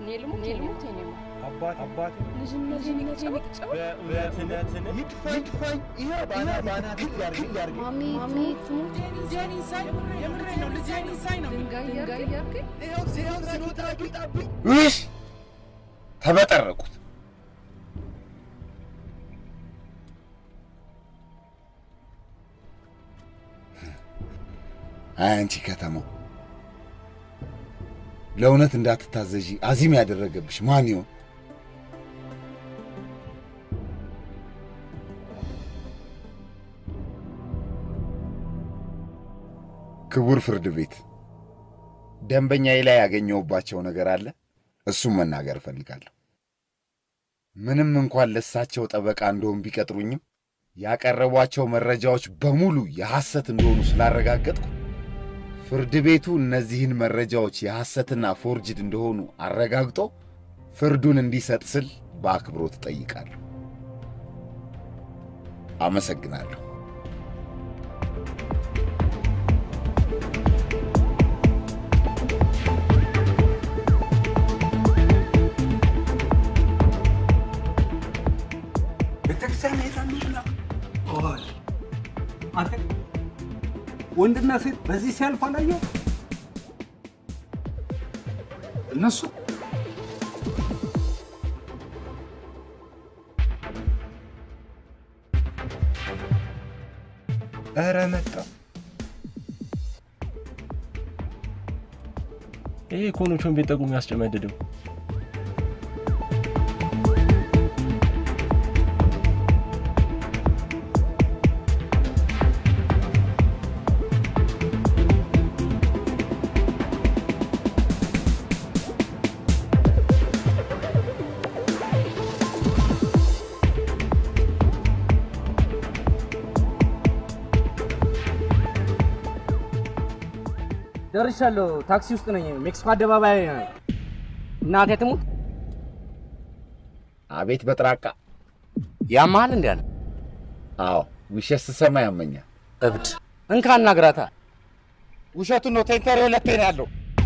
ኔልሙ አባት ልጅነት ይድፋኝ ይሄ ባና ያርግ ማሚ ጃኒ ሳይ የምሬ ነው ልጃኒ ሳይ ነው ድንጋይ ያርክ ይሄው ሲሮጥ አቂጣብኝ እሺ ተበጠረቁት አንቺ ከተማው ለውነት እንዳትታዘጂ አዚም ያደረገብሽ ማን ይሆን? ክቡር ፍርድ ቤት ደንበኛዬ ላይ ያገኘውባቸው ነገር አለ እሱም መናገር ፈልጋለሁ። ምንም እንኳን ለሳቸው ጠበቃ እንደሆን ቢቀጥሩኝም ያቀረቧቸው መረጃዎች በሙሉ የሐሰት እንደሆኑ ስላረጋገጥኩ ፍርድ ቤቱ እነዚህን መረጃዎች የሐሰትና ፎርጅድ እንደሆኑ አረጋግጦ ፍርዱን እንዲሰጥ ስል በአክብሮት ጠይቃለሁ። አመሰግናለሁ። ቤተክርስቲያን የታምና ኦይ አንተ ወንድና ሴት በዚህ ሲያልፍ አላየው እነሱ ኧረ መጣ ይሄ ኮኖቹን ቢጠቁም ያስጨመድደው ደርሻለሁ ታክሲ ውስጥ ነኝ ሜክሲኮ አደባባይ እናቴ ትሙት አቤት በጥራቃ ያማል እንዴ አለ አዎ ውሸት ስሰማ ያመኛል እብድ እንካና ግራታ ውሸቱን ነው ቴንተር ሁለቴ ነው ያለው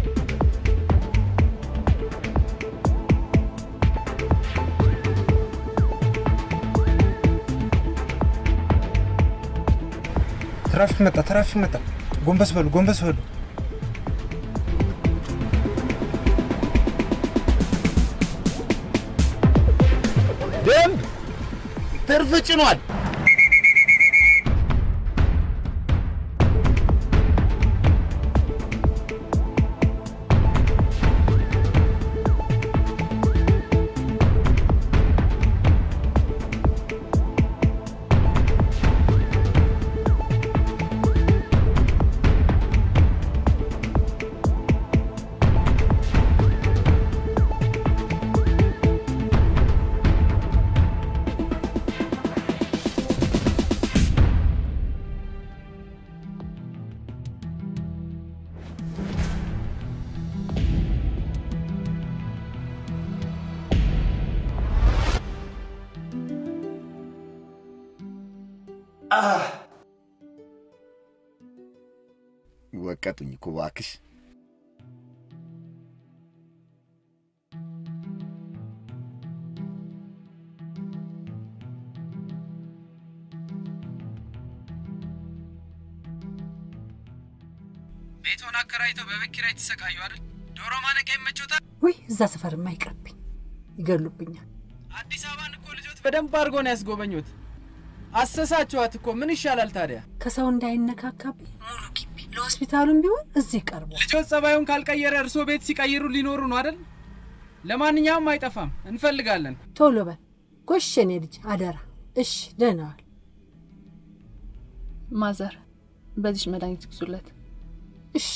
ትራፊክ መጣ ጎንበስ በሉ ደንብ ትርፍ ጭኗል ወቀጡኝ እኮ እባክሽ ቤቱን አከራይተው በበኪራይ ተሰቃዩ አይደል ዶሮ ማነቂያ ይመቾታል ወይ እዛ ሰፈር ማይቀርብኝ ይገሉብኛል አዲስ አበባን እኮ ልጆት በደንብ አድርጎ ነው ያስጎበኙት አሰሳቸዋት እኮ ምን ይሻላል ታዲያ ከሰው እንዳይነካካብኝ ሙሉ ግቢ ለሆስፒታሉም ቢሆን እዚህ ቀርቦ ልጆት ጸባዩን ካልቀየረ እርሶ ቤት ሲቀይሩ ሊኖሩ ነው አይደል ለማንኛውም አይጠፋም እንፈልጋለን ቶሎ በል ጎሽኔ ልጅ አደራ እሺ ደህናዋል ማዘር በዚህ መድኃኒት ግዙለት እሺ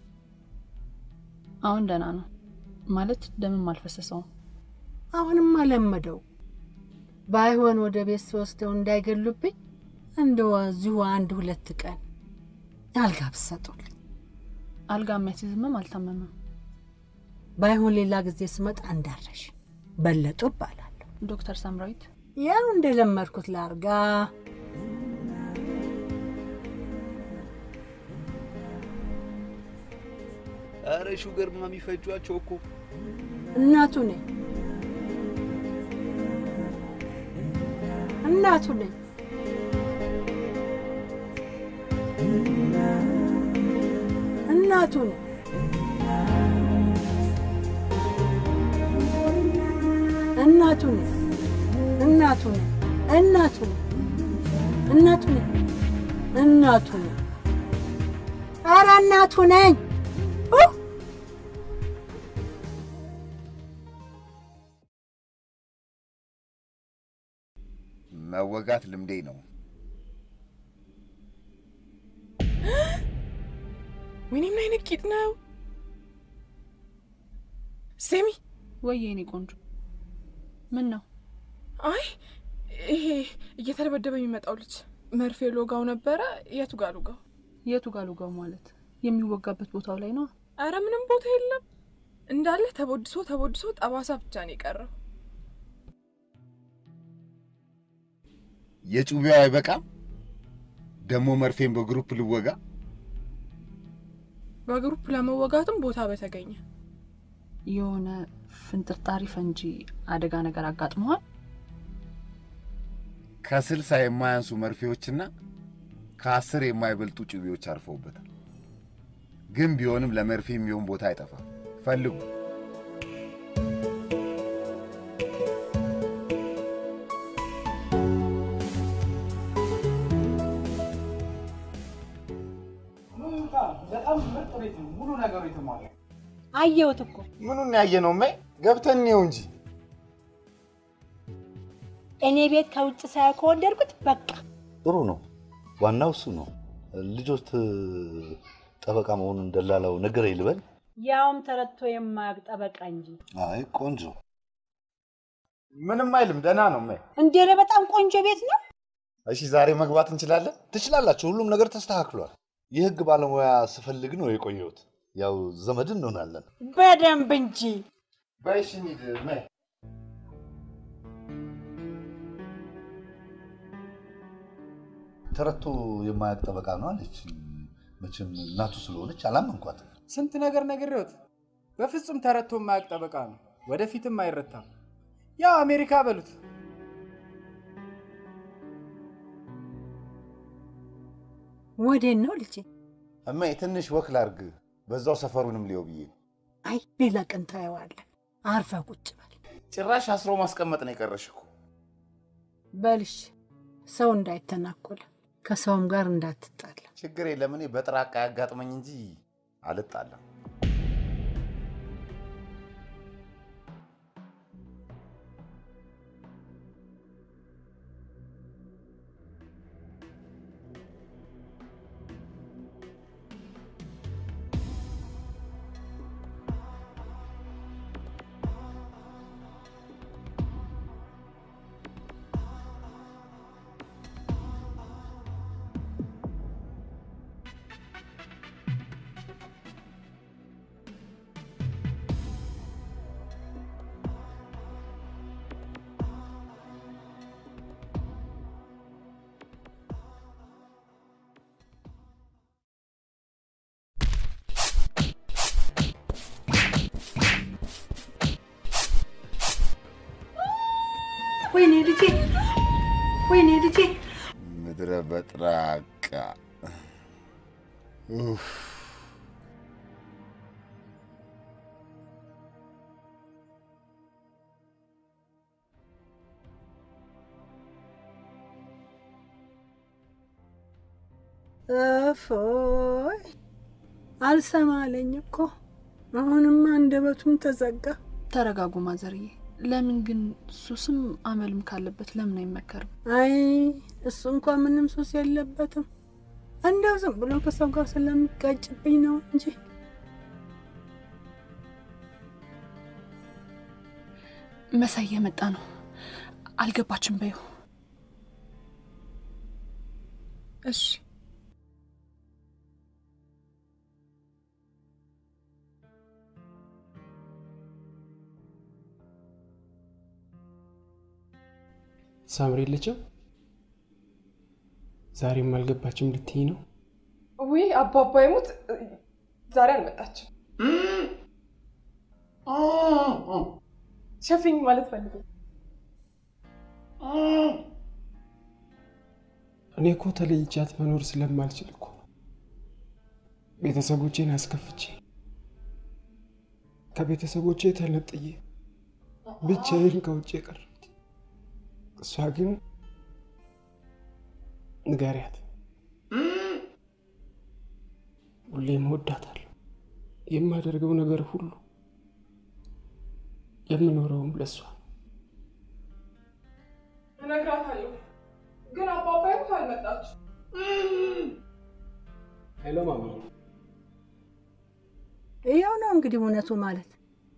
አሁን ደህና ነው ማለት ደምም አልፈሰሰው አሁንም አለመደው ባይሆን ወደ ቤት ወስደው እንዳይገሉብኝ እንደው እዚሁ 1-2 ቀን አልጋ ብሰጡልኝ አልጋ የሚያስይዝም አልታመመም ባይሆን ሌላ ጊዜ ስመጣ እንዳረሽ በለጡ ባላለሁ ዶክተር ሳምራዊት ያው እንደለመድኩት ላርጋ አረ ሹገር ማሚ ፈጇቸው እኮ እናቱ ነኝ እናቱ ነኝ እናቱ ነኝ እናቱ ነኝ እናቱ ነኝ እናቱ ነኝ እናቱ ነኝ እናቱ ነኝ ኧረ እናቱ ነኝ መወጋት ልምዴ ነው ወይኔ ምን አይነት ቂጥ ነው ሰሚ ወይኔ ቆንጆ ምን ነው አይ ይሄ እየተደበደበ የሚመጣው ልጅ መርፌ ሎጋው ነበረ የቱ ጋር ሎጋው ማለት የሚወጋበት ቦታው ላይ ነው አረ ምንም ቦታ የለም እንዳለ ተቦድሶ ጠባሳ ብቻ ነው የቀረው የጩቤው አይበቃም ደሞ መርፌን በግሩፕ ልወጋ በግሩፕ ለመወጋትም ቦታ በተገኘ የሆነ ፍንጥርጣሪ ፈንጂ አደጋ ነገር አጋጥሟል ከ60 የማያንሱ መርፌዎችና ከ10 የማይበልጡ ጩቤዎች አርፈውበታል ግን ቢሆንም ለመርፌ የሚሆን ቦታ አይጠፋም ፈልጉ በጣም ምርጥ ቤት ነው ሙሉ ነገሩ የተሟላ አየሁት እኮ ምኑን ያየነው ማይ ገብተን ነው እንጂ እኔ ቤት ከውጭ ሳይ ከወደድኩት በቃ ጥሩ ነው ዋናው እሱ ነው ልጆት ጠበቃ መሆኑን እንደላላው ነገር ይልበል ያውም ተረቶ የማያቅ ጠበቃ እንጂ አይ ቆንጆ ምንም አይልም ደና ነው ማይ እንዴ በጣም ቆንጆ ቤት ነው እሺ ዛሬ መግባት እንችላለን ትችላላችሁ ሁሉም ነገር ተስተካክሏል የህግ ባለሙያ ስፈልግ ነው የቆየሁት ያው ዘመድ እንሆናለን በደንብ እንጂ ባይሽ ኒድ ማይ ተረቶ የማያቅ ጠበቃ ነው አለች መቼም እናቱ ስለሆነች አላመንኳት ስንት ነገር ነግሬዎት በፍጹም ተረቶ የማያቅ ጠበቃ ነው ወደፊትም አይረታም ያው አሜሪካ በሉት ወዴን ነው ልጄ እማዬ ትንሽ ወክ ላርግ በዛው ሰፈሩንም ሊው ብዬ አይ ሌላ ቀን ታየዋለህ አርፈ ቁጭ በል ጭራሽ አስሮ ማስቀመጥ ነው የቀረሽኩ በልሽ ሰው እንዳይተናኮል ከሰውም ጋር እንዳትጣላ ችግር የለም እኔ በጥራቃ ያጋጥመኝ እንጂ አልጣላም ወይኔ ልጄ ምድረ በጥራቃ እፎይ አልሰማለኝ እኮ አሁንም አንደበቱም ተዘጋ ተረጋጉ ማዘርዬ ለምን ግን ሱስም አመልም ካለበት ለምን አይመከርም አይ እሱ እንኳን ምንም ሱስ የለበትም እንደው ዝም ብሎ ከሰው ጋር ስለሚጋጭብኝ ነው እንጂ መሳይ የመጣ ነው አልገባችም በዩ እሺ ሳምሪ ልጅም ዛሬም አልገባችም ልትይ ነው ወይ አባባ ይሙት ዛሬ አልመጣችም ሸፍኝ ማለት ፈልገው እኔ እኮ ተለይቻት መኖር ስለማልችል እኮ ቤተሰቦቼን አስከፍቼ ከቤተሰቦቼ ተነጥዬ ብቻዬን ከውጭ ቀረሁት። እሷ ግን ንገሪያት፣ ሁሌም እወዳታለሁ። የማደርገው ነገር ሁሉ የምኖረውም ለሷ። እነግራታለሁ፣ ግን አባባ ይሞት አልመጣች። ሄሎ ማማ። ይኸው ነው እንግዲህ እውነቱ ማለት።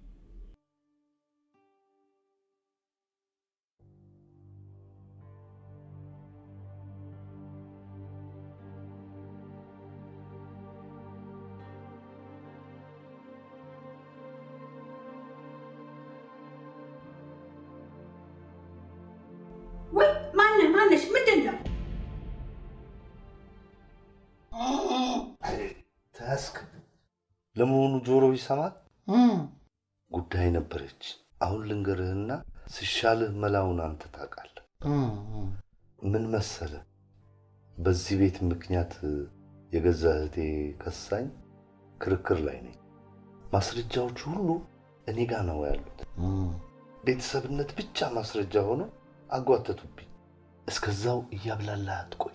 ወይ ማነሽ ምንድን ነው? ታስክ ለመሆኑ ጆሮ ይሰማል? ጉዳይ ነበረች። አሁን ልንገርህና ሲሻልህ መላውን አንተ ታውቃለህ። ምን መሰለ፣ በዚህ ቤት ምክንያት የገዛ እህቴ ከሳኝ ክርክር ላይ ነኝ። ማስረጃዎች ሁሉ እኔ ጋር ነው ያሉት። ቤተሰብነት ብቻ ማስረጃ ሆኖ አጓተቱብኝ። እስከዛው እያብላላህ አትቆይ።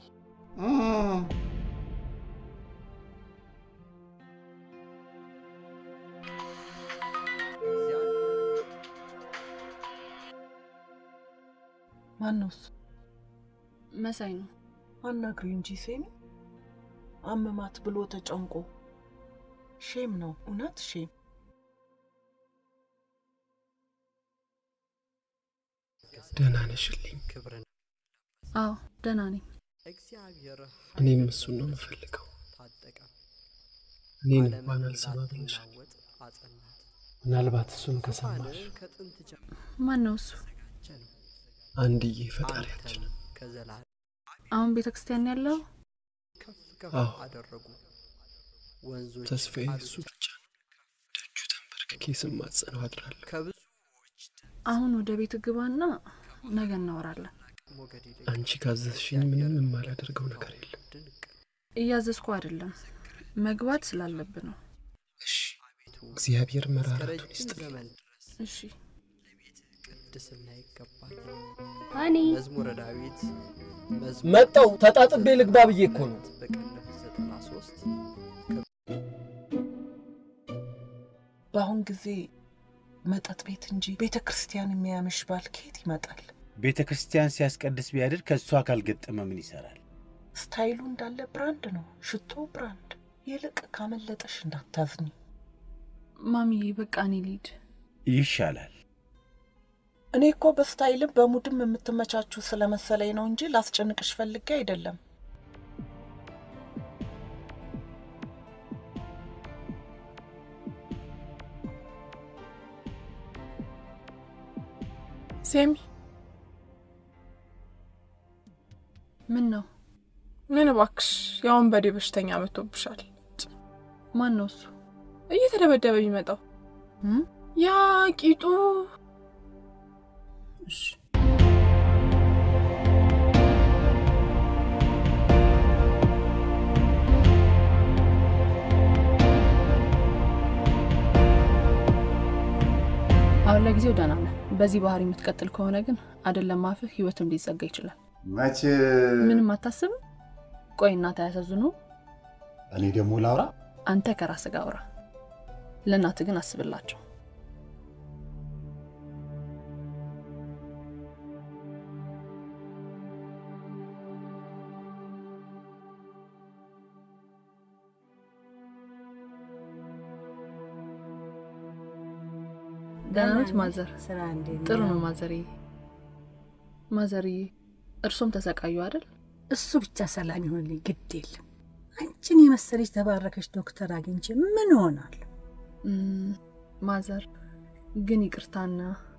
ማነውስ? መሳይ ነው። አናግሪ እንጂ ሴሚ። አመማት ብሎ ተጨንቆ ሼም ነው፣ እውነት ሼም። ደህና ነሽልኝ? አዎ ደህና ነኝ። እኔም እሱን ነው የምፈልገው። እኔን እንኳን አልሰማ ብለሻል። ምናልባት እሱን ከሰማሽ። ማነው እሱ? አንድዬ ፈጣሪያችን። አሁን ቤተክርስቲያን ያለው? አዎ ተስፋዬ እሱ ብቻ ነው። ደጁ ተንበርክኬ ስማጸነው አድራለሁ። አሁን ወደ ቤት ግባና ነገ እናወራለን። አንቺ ካዘዝሽኝ ምንም የማላደርገው ነገር የለም። እያዘዝኩ አይደለም፣ መግባት ስላለብህ ነው። እሺ፣ እግዚአብሔር መራራቱን ይስጥልኝ። እሺ ቅድስና ይገባል። አኒ መዝሙረ ዳዊት መጣው ተጣጥቤ ልግባ ብዬ እኮ ነው። በቅንፍ 93 በአሁን ጊዜ መጠጥ ቤት እንጂ ቤተክርስቲያን የሚያምሽ ባል ከየት ይመጣል? ቤተክርስቲያን ሲያስቀድስ ቢያድር ከሷ ካልገጠመ ምን ይሰራል? ስታይሉ እንዳለ ብራንድ ነው፣ ሽቶ ብራንድ። ይልቅ ካመለጠሽ እንዳታዝኒ። ማሚዬ በቃ እኔ ልሂድ። ይሻላል። እኔ እኮ በስታይልም በሙድም የምትመቻቹ ስለመሰለኝ ነው እንጂ ላስጨንቅሽ ፈልጌ አይደለም። ሴሚ ምን ነው? ምን እባክሽ፣ ያውን በዴ በሽተኛ መጥቶብሻል። ማን ነው እሱ? እየተደበደበ የሚመጣው ያ ቂጡ። እሺ አሁን ለጊዜው ደህና ነህ። በዚህ ባህሪ የምትቀጥል ከሆነ ግን አይደለም አፍህ ህይወትም ሊዘጋ ይችላል። መቼ ምንም አታስብ። ቆይ እናት አያሳዝኑ? እኔ ደግሞ ላውራ? አንተ ከራስህ ጋር አውራ። ለእናት ግን አስብላቸው። ደህና ማዘር? ጥሩ ነው ማዘርዬ። ማዘርዬ እርሶም ተሰቃዩ አይደል? እሱ ብቻ ሰላም ይሁንልኝ፣ ግድ የለም። አንቺን የመሰለች ተባረከች ዶክተር አግኝቼ ምን ሆናል? ማዘር ግን ይቅርታና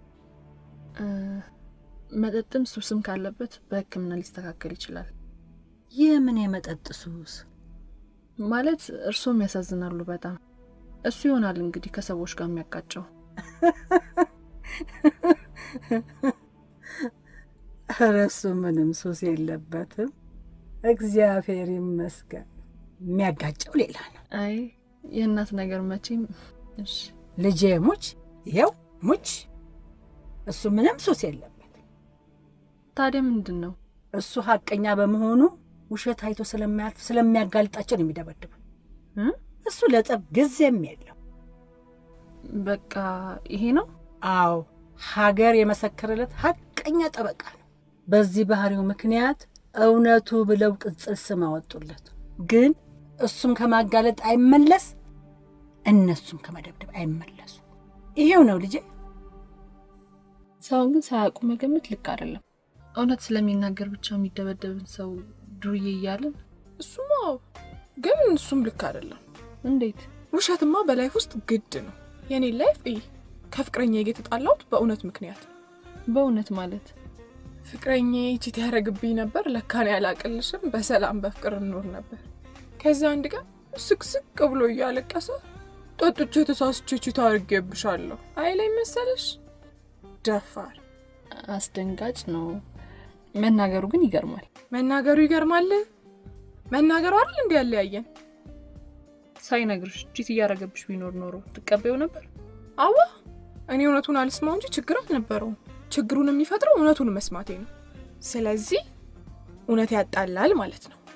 መጠጥም ሱስም ካለበት በሕክምና ሊስተካከል ይችላል። የምን የመጠጥ ሱስ? ማለት እርሶም ያሳዝናሉ በጣም። እሱ ይሆናል እንግዲህ ከሰዎች ጋር የሚያጋጨው። እረሱ ምንም ሱስ የለበትም። እግዚአብሔር ይመስገን። የሚያጋጨው ሌላ ነው። አይ የእናት ነገር መቼም እሺ ልጄ ሙች ይሄው ሙች። እሱ ምንም ሱስ የለበትም። ታዲያ ምንድነው? እሱ ሐቀኛ በመሆኑ ውሸት አይቶ ስለማያልፍ ስለሚያጋልጣቸው ነው የሚደበድቡ። እሱ ለጸብ ጊዜም የለው። በቃ ይሄ ነው። አዎ ሀገር የመሰከረለት ሐቀኛ ጠበቃ ነው። በዚህ ባህሪው ምክንያት እውነቱ ብለው ቅጽል ስም አወጡለት። ግን እሱም ከማጋለጥ አይመለስ፣ እነሱም ከመደብደብ አይመለሱ። ይሄው ነው ልጄ። ሰው ግን ሳያውቁ መገመት ልክ አይደለም። እውነት ስለሚናገር ብቻ የሚደበደብን ሰው ዱርዬ እያለን እሱማ ግን እሱም ልክ አይደለም። እንዴት? ውሸትማ በላይፍ ውስጥ ግድ ነው። የኔ ላይፍ ከፍቅረኛዬ ጋር የተጣላሁት በእውነት ምክንያት። በእውነት ማለት ፍቅረኛዬ ቺት ያረግብኝ ነበር። ለካኔ ያላቀልሽም በሰላም በፍቅር እንኖር ነበር። ከዛ አንድ ቀን ስቅስቅ ብሎ እያለቀሰ ጠጥቼ ተሳስቼ ቺት አርጌብሻለሁ አይለኝ መሰለሽ። ደፋር አስደንጋጭ ነው። መናገሩ ግን ይገርማል። መናገሩ ይገርማል። መናገሩ አይደል እንዴ ያለያየን? ሳይነግርሽ ቺት ያረገብሽ ቢኖር ኖሮ ትቀበዩ ነበር? አዋ እኔ እውነቱን አልስማው እንጂ ችግር አልነበረውም። ችግሩን የሚፈጥረው እውነቱን መስማቴ ነው። ስለዚህ እውነት ያጣላል ማለት ነው።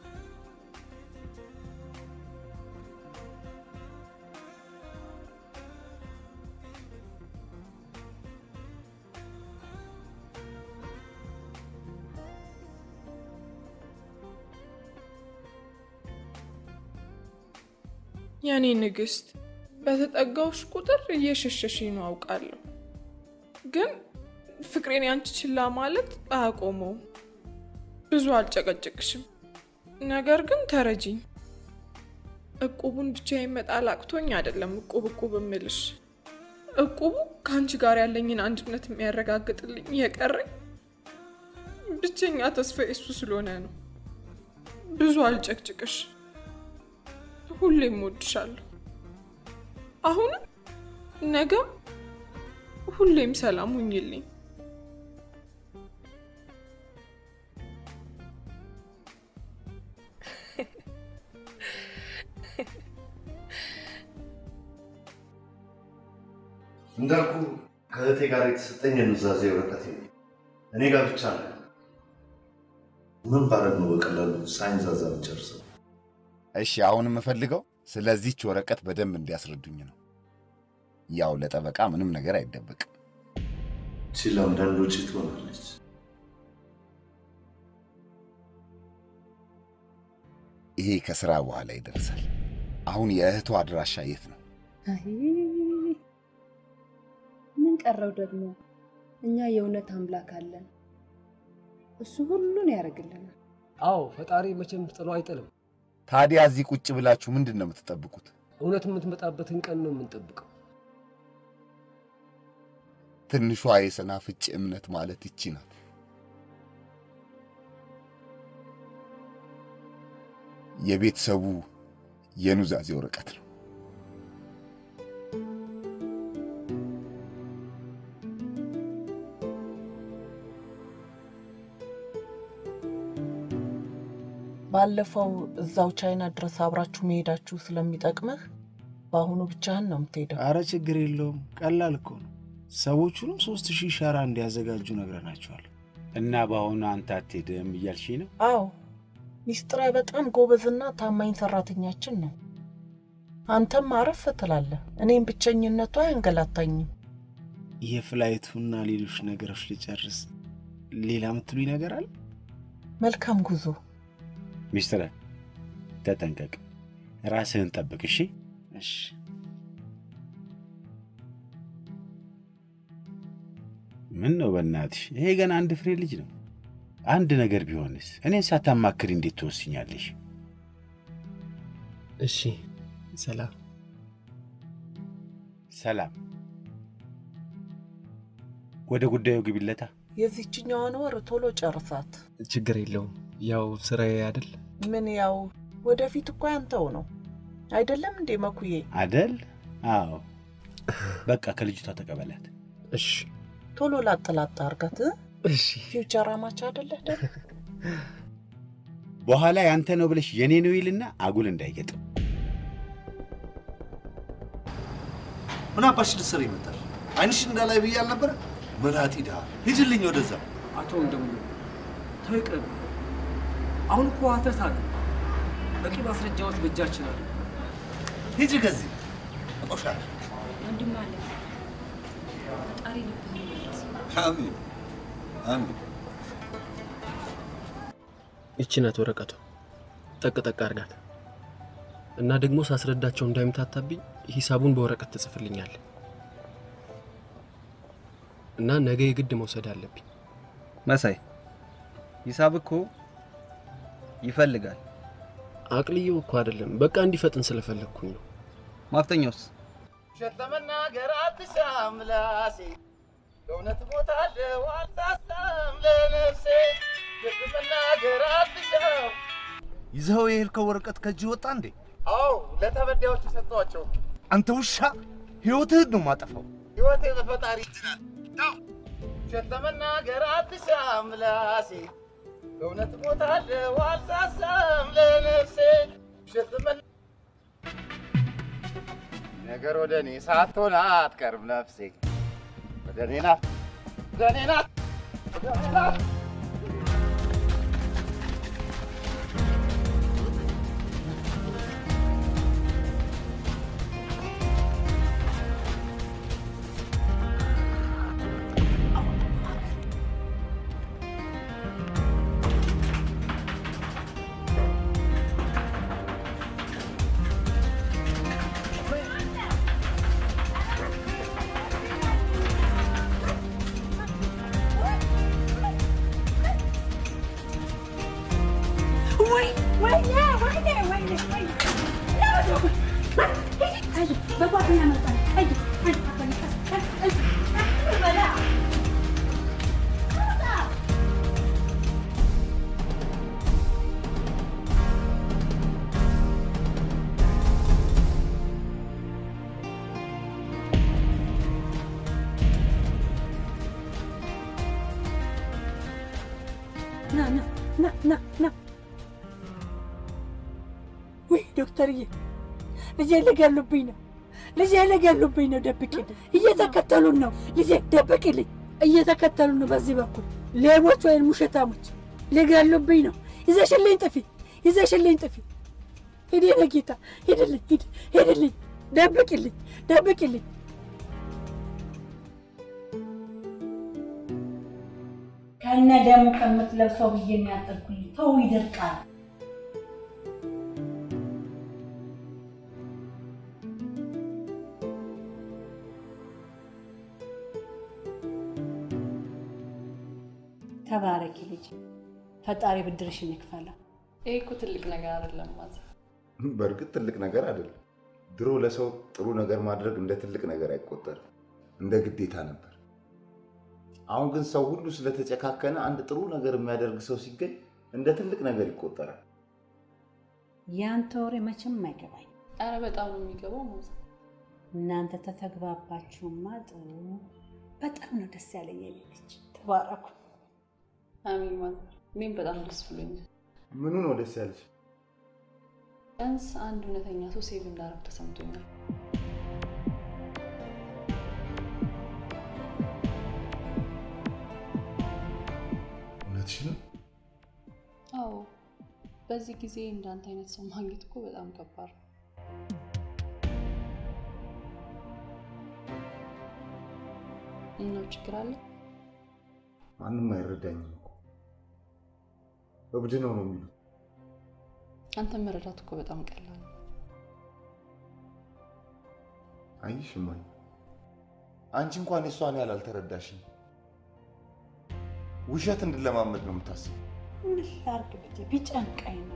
ያኔ ንግስት በተጠጋውሽ ቁጥር እየሸሸሽኝ ነው አውቃለሁ። ግን ፍቅሬን ያንቺ ችላ ማለት አቆመው። ብዙ አልጨቀጨቅሽም። ነገር ግን ተረጂኝ። እቁቡን ብቻ ይመጣል አቅቶኝ አይደለም እቁብ እምልሽ። እቁቡ ካንቺ ጋር ያለኝን አንድነት የሚያረጋግጥልኝ የቀረኝ ብቸኛ ተስፋ እሱ ስለሆነ ነው። ብዙ አልጨቅጭቅሽ። ሁሌም እወድሻለሁ። አሁንም ነገም ሁሌም ሰላም ሁኚልኝ። እንዳልኩ ከእህቴ ጋር የተሰጠኝ የኑዛዜ ወረቀት ነው። እኔ ጋር ብቻ ነው። ምን ባረግ ነው በቀላሉ ሳይንዛዛ ብጨርሰው? እሺ አሁን የምፈልገው ስለዚህች ወረቀት በደንብ እንዲያስረዱኝ ነው። ያው ለጠበቃ ምንም ነገር አይደበቅም። ሲላም ዳንዶች ትሆናለች። ይሄ ከስራ በኋላ ይደርሳል። አሁን የእህቷ አድራሻ የት ነው? አይ ምን ቀረው ደግሞ? እኛ የእውነት አምላክ አለን። እሱ ሁሉን ያደርግልናል። አዎ ፈጣሪ መቼም ጥሎ አይጥልም። ታዲያ እዚህ ቁጭ ብላችሁ ምንድነው የምትጠብቁት? እውነት የምትመጣበትን ቀን ነው የምንጠብቀው። ትንሿ የሰናፍጭ እምነት ማለት ይቺ ናት። የቤተሰቡ የኑዛዜ ወረቀት ነው። ባለፈው እዛው ቻይና ድረስ አብራችሁ መሄዳችሁ ስለሚጠቅምህ በአሁኑ ብቻህን ነው የምትሄደው። አረ ችግር የለውም፣ ቀላል እኮ ነው። ሰዎቹንም 3000 ሻራ እንዲያዘጋጁ ነግረናቸዋል። እና በአሁኑ አንተ አትሄድም እያልሽኝ ነው? አዎ ሚስጥራ በጣም ጎበዝና ታማኝ ሰራተኛችን ነው። አንተም አረፍ ትላለህ፣ እኔም ብቸኝነቱ አያንገላታኝም። የፍላይቱና ሌሎች ነገሮች ልጨርስ። ሌላ ምትሉኝ ነገር አለ? መልካም ጉዞ ሚስትራ። ተጠንቀቅ፣ ራስህን ጠብቅ። እሺ እሺ። ምን ነው በእናትሽ፣ ይሄ ገና አንድ ፍሬ ልጅ ነው። አንድ ነገር ቢሆንስ? እኔን ሳታማክሪ እንዴት ትወስኛለሽ? እሺ ሰላም ሰላም። ወደ ጉዳዩ ግቢለታ። የዚህኛውን ወር ቶሎ ጨርሳት። ችግር የለውም፣ ያው ስራዬ አይደል? ምን ያው ወደፊት እኮ ያንተው ነው አይደለም እንዴ መኩዬ? አይደል? አዎ በቃ ከልጅቷ ተቀበላት። እሺ ቶሎ ላጥላጣ አርጋት። እሺ ፊውቸር አማች አይደለ አይደል? በኋላ ያንተ ነው ብለሽ የኔ ነው ይልና አጉል እንዳይገጥም። ምን አባሽ ልትሰሪ መጣሽ? አይንሽ እንዳላይ ብያል ነበር። መላጢዳ ሂጅልኝ ወደዛ። አቶ እንደሙ ተይቀር። አሁን እኮ አተታለ በቂ ማስረጃዎች በእጃችን አሉ። ሂጂ ከዚህ ቆሻሻ ወንድም አለ ጣሪ ልብ አሜን አሜን። ይቺ ናት ወረቀቷ። ጠቅ አርጋት እና ደግሞ ሳስረዳቸው እንዳይምታታብኝ ሂሳቡን በወረቀት ትጽፍልኛል እና ነገ የግድ መውሰድ አለብኝ። መሳይ ሂሳብ እኮ ይፈልጋል። አቅልዬው እኮ አይደለም፣ በቃ እንዲፈጥን ስለፈለኩኝ ነው። ማፍጠኛውስ ሸተመናገር አትሻም ምላሴ ለእውነት ሞታለሁ አልሳሳም ለነፍሴ ሸተመናገር አትሻም። ይዘኸው የሄድከው ወረቀት ከእጅ ወጣ እንዴ? አዎ ለተበዳዮቹ ሰጥቷቸው። አንተ ውሻ ህይወትህን ነው ማጠፋው። ህይወቴ በፈጣሪ ይችላል። ታው ሸተመናገር አትሻም ምላሴ ለእውነት ሞታለሁ አልሳሳም ለነፍሴ ሸተመና ነገር ወደ እኔ ሳትሆን አትቀርም ነፍሴ ወደ እኔ ናት ወደ እኔ ናት ወደ እኔ ናት። ዶክተርዬ ልጄ ሊገሉብኝ ነው። ደብቂልኝ። እየተከተሉን ነው ልጄ፣ ደብቂልኝ። እየተከተሉን ነው በዚህ በኩል ሌቦች ወይም ውሸታሞች ሊገሉብኝ ነው። ይዘሽልኝ ጥፊ። ሂድ ለጌታ ሂድልኝ። ደብቂልኝ። ከነ ደሙ ከምትለብሰው ብዬ ነው ያጠልኩልኝ። ተው ይደርቃል። ተባረኪ ልጅ፣ ፈጣሪ ብድርሽን ይክፈለው። ይሄ እኮ ትልቅ ነገር አይደለም ማለት። በእርግጥ ትልቅ ነገር አይደለም። ድሮ ለሰው ጥሩ ነገር ማድረግ እንደ ትልቅ ነገር አይቆጠርም፣ እንደ ግዴታ ነበር። አሁን ግን ሰው ሁሉ ስለተጨካከነ አንድ ጥሩ ነገር የሚያደርግ ሰው ሲገኝ እንደ ትልቅ ነገር ይቆጠራል። ያንተ ወሬ መቼም አይገባኝ። አረ በጣም ነው የሚገባው ማለት። እናንተ ተተግባባችሁማ ጥሩ። በጣም ነው ደስ ያለኝ ልጅ። ተባረኩ። አሜን ማለት። እኔም በጣም ደስ ብሎኛል። ምኑ ነው ደስ ያለሽ? ቢያንስ አንድ እውነተኛ ሰው ሴቭ እንዳደረግ ተሰምቶኛል። እውነትሽ ነው? አዎ፣ በዚህ ጊዜ እንዳንተ አይነት ሰው ማግኘት እኮ በጣም ከባድ ነው። እና ችግር አለ? ማንም አይረዳኝም እኮ። እብድ ነው የሚሉት። አንተ መረዳት እኮ በጣም ቀላል ነው። አይሽ እማዬ፣ አንቺ እንኳን እሷን ያህል አልተረዳሽም። ውሸት እንድለማመድ ነው የምታስበው። ምን ላድርግ ልጄ፣ ቢጨንቀኝ ነው።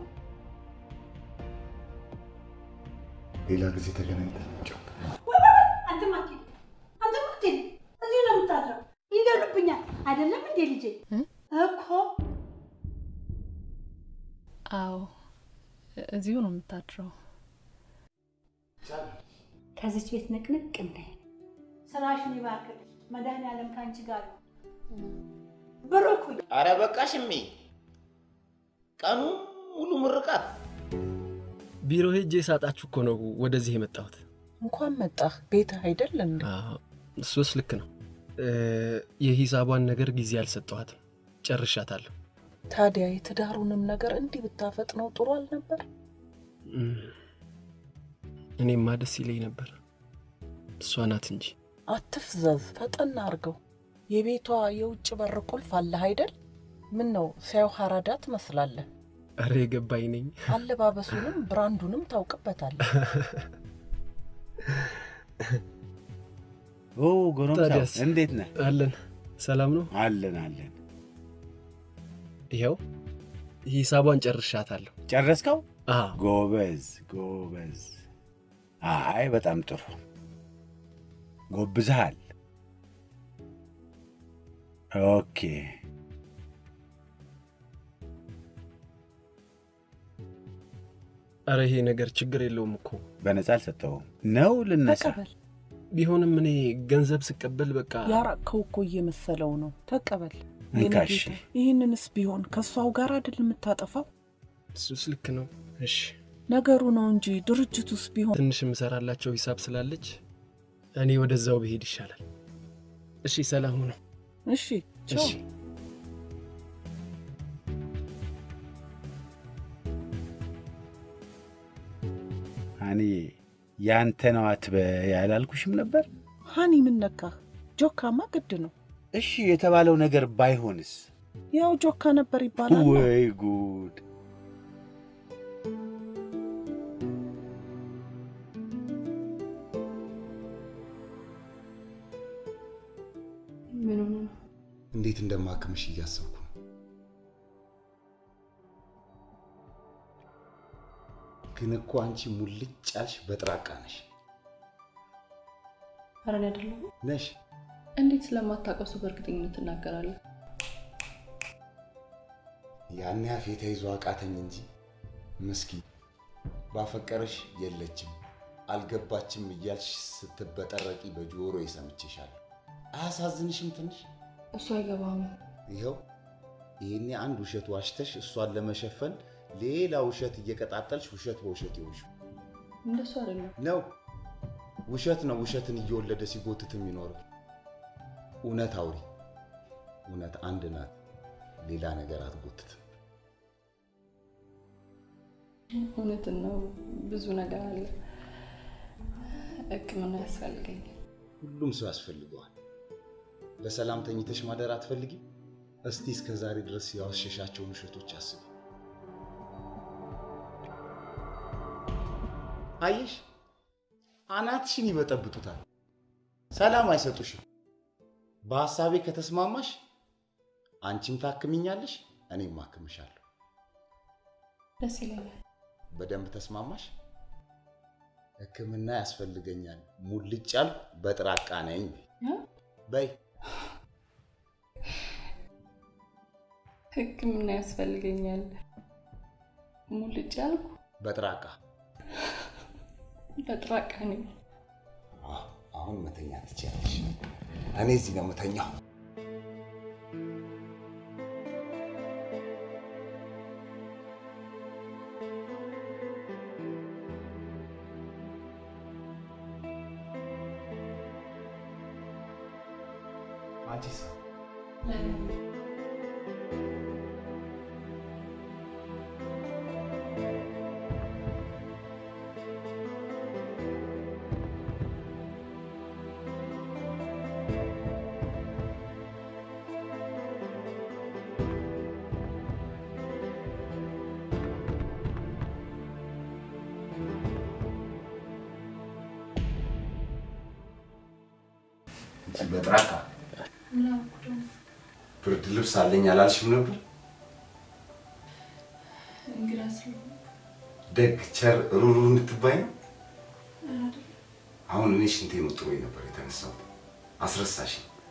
ሌላ ጊዜ ተገናኝተን እንጫወት። አንተ ማትሄድ እዚህ ነው የምታድረው። ይገሉብኛል አይደለም እንዴ ልጄ? እኮ አዎ፣ እዚሁ ነው የምታድረው። ከዚች ቤት ንቅንቅ እንዳይ ስራሽን ይባርክልሽ። መድኃኒዓለም ካንቺ ጋር ነው። ብሩክ ሁኚ። ኧረ በቃሽ እሜ፣ ቀኑ ሙሉ ምርቃት። ቢሮ ሄጄ ሳጣችሁ እኮ ነው ወደዚህ የመጣሁት። እንኳን መጣህ። ቤትህ አይደል እንዴ? እሱስ ልክ ነው። የሂሳቧን ነገር ጊዜ አልሰጠኋትም፣ ጨርሻታለሁ። ታዲያ የትዳሩንም ነገር እንዲህ ብታፈጥነው ጥሩ አልነበር? እኔማ ደስ ይለኝ ነበር፣ እሷ ናት እንጂ። አትፍዘዝ፣ ፈጠን አድርገው። የቤቷ የውጭ በር ቁልፍ አለህ አይደል? ምን ነው ሲያዩ ሐራዳ ትመስላለህ። አረ የገባኝ ነኝ። አለባበሱንም ብራንዱንም ታውቅበታለህ። ኦ ጎረምሳው እንዴት ነህ? አለን። ሰላም ነው? አለን አለን። ይኸው ሂሳቧን ጨርሻታለሁ። ጨረስከው? አዎ። ጎበዝ ጎበዝ። አይ በጣም ጥሩ ጎብዘሃል። ኦኬ አረ ይሄ ነገር ችግር የለውም እኮ። በነፃ አልሰጠውም ነው ልነሳ። ተቀበል። ቢሆንም እኔ ገንዘብ ስቀበል በቃ ያራቀው እኮ እየመሰለው ነው። ተቀበል። እንካሽ። ይህንንስ ቢሆን ከሷው ጋር አይደል የምታጠፋው? እሱስ ልክ ነው። እሺ ነገሩ ነው እንጂ ድርጅቱስ ቢሆን ትንሽ የምሰራላቸው ሂሳብ ስላለች እኔ ወደዛው ብሄድ ይሻላል። እሺ ሰላም ነው። እሺ ቻው። ሃኒ ያንተ ነው አትበይ ያላልኩሽም ነበር? ሃኒ ምን ነካህ? ጆካማ ግድ ነው። እሺ የተባለው ነገር ባይሆንስ? ያው ጆካ ነበር ይባላል። ወይ ጉድ! ምን ሆነ? እንዴት እንደማክምሽ እያሰብኩ ነው። ግን እኮ አንቺ ሙልጭ ያልሽ በጥራቃ ነሽ። ኧረ እኔ አይደለሁም ነሽ። እንዴት ስለማታውቀው ሰው በእርግጠኝነት ትናገራለህ? ያን ያፌ ተይዞ አቃተኝ እንጂ ምስኪን ባፈቀረሽ የለችም አልገባችም እያልሽ ስትበጠረቂ በጆሮ ይሰምችሻለሁ። አያሳዝንሽም ትንሽ? እሱ አይገባም። ይኸው ይሄኔ አንድ ውሸት ዋሽተሽ እሷን ለመሸፈን ሌላ ውሸት እየቀጣጠልሽ ውሸት በውሸት ይወሹ። እንደሱ አይደለም ነው። ውሸት ነው ውሸትን እየወለደ ሲጎትት የሚኖረው። እውነት አውሪ። እውነት አንድ ናት፣ ሌላ ነገር አትጎትትም። እውነት ነው። ብዙ ነገር አለ። ሕክምና ያስፈልገኛል። ሁሉም ሰው ያስፈልገዋል። በሰላም ተኝተሽ ማደር አትፈልጊም? እስቲ እስከ ዛሬ ድረስ ያወሸሻቸውን ውሸቶች አስቢ። አየሽ፣ አናትሽን ይበጠብጡታል፣ ሰላም አይሰጡሽም። በሐሳቤ ከተስማማሽ አንቺም ታክሚኛለሽ፣ እኔም አክምሻለሁ። ደስ ይለኛል። በደንብ ተስማማሽ? ሕክምና ያስፈልገኛል፣ ሙልጭ ያልኩ በጥራቃ ነኝ በይ። ሕክምና ያስፈልገኛል፣ ሙልጭ ያልኩ በጥራቃ ነኝ። አሁን መተኛት ትችያለሽ። እኔ እዚህ ነው የምተኛው። አንቺስ? በጥራቃ ብርድ ልብስ አለኝ አላልሽም ነበር? እንግዲህ ደግ ቸር ሩሩ እንድትባይ ነው። አሁን እኔ ሽንቴን ወጥሮኝ ነበር የተነሳሁት። አስረሳሽ።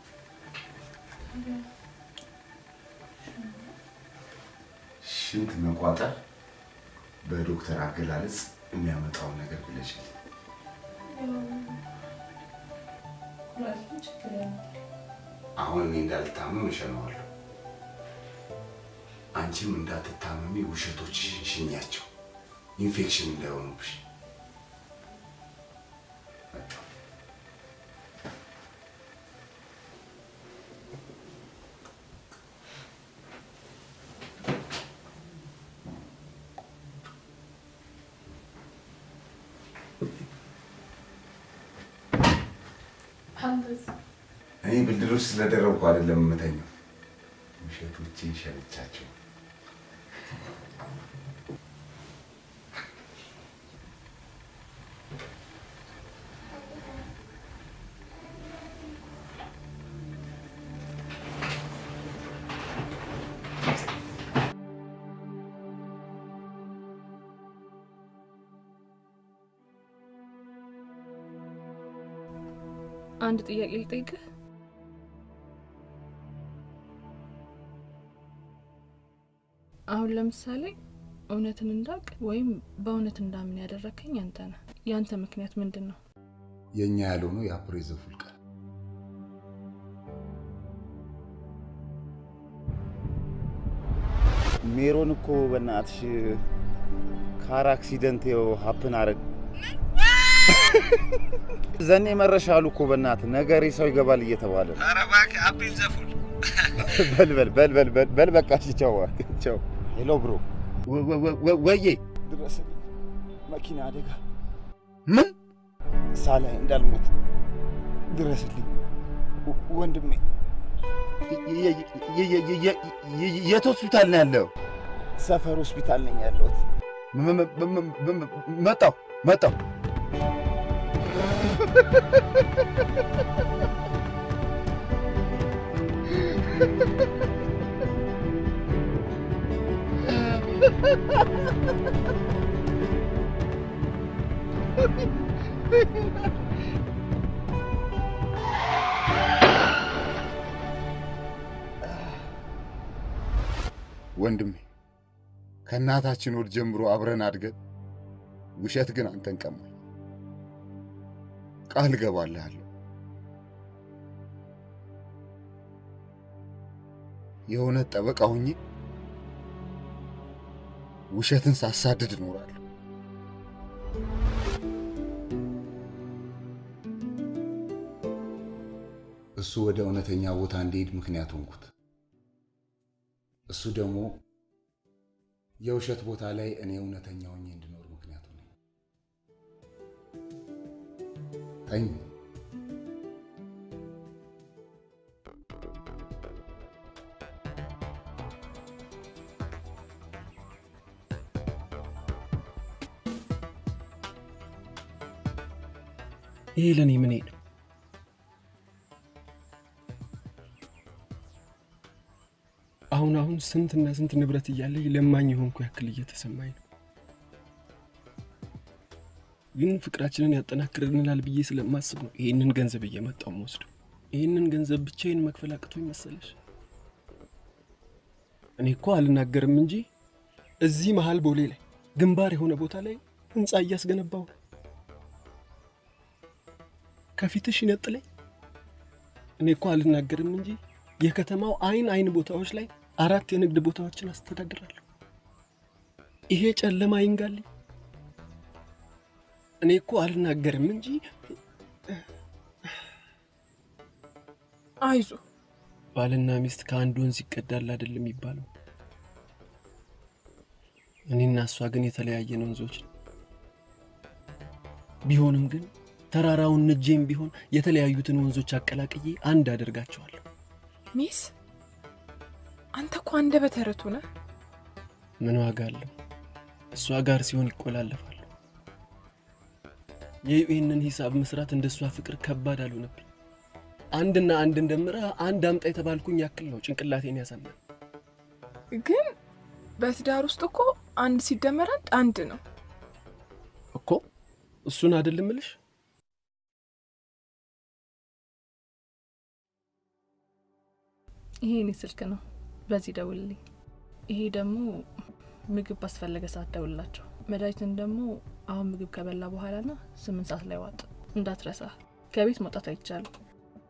ሽንት መቋጠር በዶክተር አገላለጽ የሚያመጣውን ነገር ብለሽልኝ። አሁን እኔ እንዳልታመም እሸነዋለሁ። አንቺም እንዳትታመሚ ውሸቶችሽን ሽኛቸው፣ ኢንፌክሽን እንዳይሆኑብሽ። እኔ ብድር ውስጥ ስለደረብኩ አይደለም የምተኛው፣ ውሸቶችን ሸልቻቸው። አንድ ጥያቄ ልጠይቅህ። አሁን ለምሳሌ እውነትን እንዳቅ ወይም በእውነት እንዳምን ያደረከኝ አንተ ነህ። ያንተ ምክንያት ምንድነው? የኛ ያልሆነው የአፕሬዘ ፉልቀር ሜሮን እኮ በእናትሽ ካር አክሲደንት ሀፕን አረግ ዘኔ መረሻሉ እኮ በእናትህ ነገሬ ሰው ይገባል እየተባለ ነው። ኧረ እባክህ አፕሪል ዘፉል በል በቃ ቻው ቻው። ሄሎ ብሮ ወዬ ድረስ መኪና አደጋ ምን ሳላይ እንዳልሞት ድረስልኝ ወንድሜ። የት ሆስፒታል ነው ያለው? ሰፈር ሆስፒታል ነኝ ያለሁት። መጣሁ ወንድሜ ከእናታችን ወድ ጀምሮ አብረን አድገን ውሸት ግን አንተን ቀማኝ። ቃል ገባልሃለሁ የእውነት ጠበቃ ሆኜ ውሸትን ሳሳድድ እኖራለሁ። እሱ ወደ እውነተኛ ቦታ እንዲሄድ ምክንያት ሆንኩት። እሱ ደግሞ የውሸት ቦታ ላይ እኔ እውነተኛ ሆኜ እንድኖር ምክንያት ሆነ። ተኝ ይሄ ለኔ ምን ነው? አሁን ስንትና ስንት ንብረት እያለ ለማኝ ሆንኩ ያክል እየተሰማኝ ነው። ግን ፍቅራችንን ያጠናክርልናል ብዬ ስለማስብ ነው ይሄንን ገንዘብ እየመጣው ወስደው። ይሄንን ገንዘብ ብቻዬን መክፈል አቅቶኝ መሰለሽ? እኔ እኮ አልናገርም እንጂ እዚህ መሃል ቦሌ ላይ ግንባር የሆነ ቦታ ላይ ህንጻ እያስገነባው ነው። ከፊትሽ ይነጥለኝ። እኔ እኮ አልናገርም እንጂ የከተማው አይን ቦታዎች ላይ 4 የንግድ ቦታዎችን አስተዳድራለሁ። ይሄ ጨለማ ይንጋልኝ። እኔ እኮ አልናገርም እንጂ አይዞ ባልና ሚስት ከአንድ ወንዝ ይቀዳል አይደል የሚባለው? እኔና እሷ ግን የተለያየን ወንዞች ቢሆንም ግን ተራራውን ነጄም ቢሆን የተለያዩትን ወንዞች አቀላቅዬ አንድ አደርጋቸዋለሁ። ሚስ አንተ እኮ አንደበተ ርቱዕ ነህ። ምን ዋጋ አለው? እሷ ጋር ሲሆን ይቆላለፋል። ይሄንን ሂሳብ መስራት እንደሷ ፍቅር ከባድ አልሆነብኝ። አንድና አንድ እንደምራ አንድ አምጣ የተባልኩኝ ያክል ነው ጭንቅላቴን ያሳመን። ግን በትዳር ውስጥ እኮ አንድ ሲደመር አንድ ነው እኮ። እሱን አይደለም ልሽ? ይሄ እኔ ስልክ ነው፣ በዚህ ደውልልኝ። ይሄ ደግሞ ምግብ ባስፈለገ ሰዓት ደውልላቸው። መድኃኒትን ደግሞ አሁን ምግብ ከበላ በኋላና 8 ሰዓት ላይ ዋጥ። እንዳትረሳ። ከቤት መውጣት አይቻልም።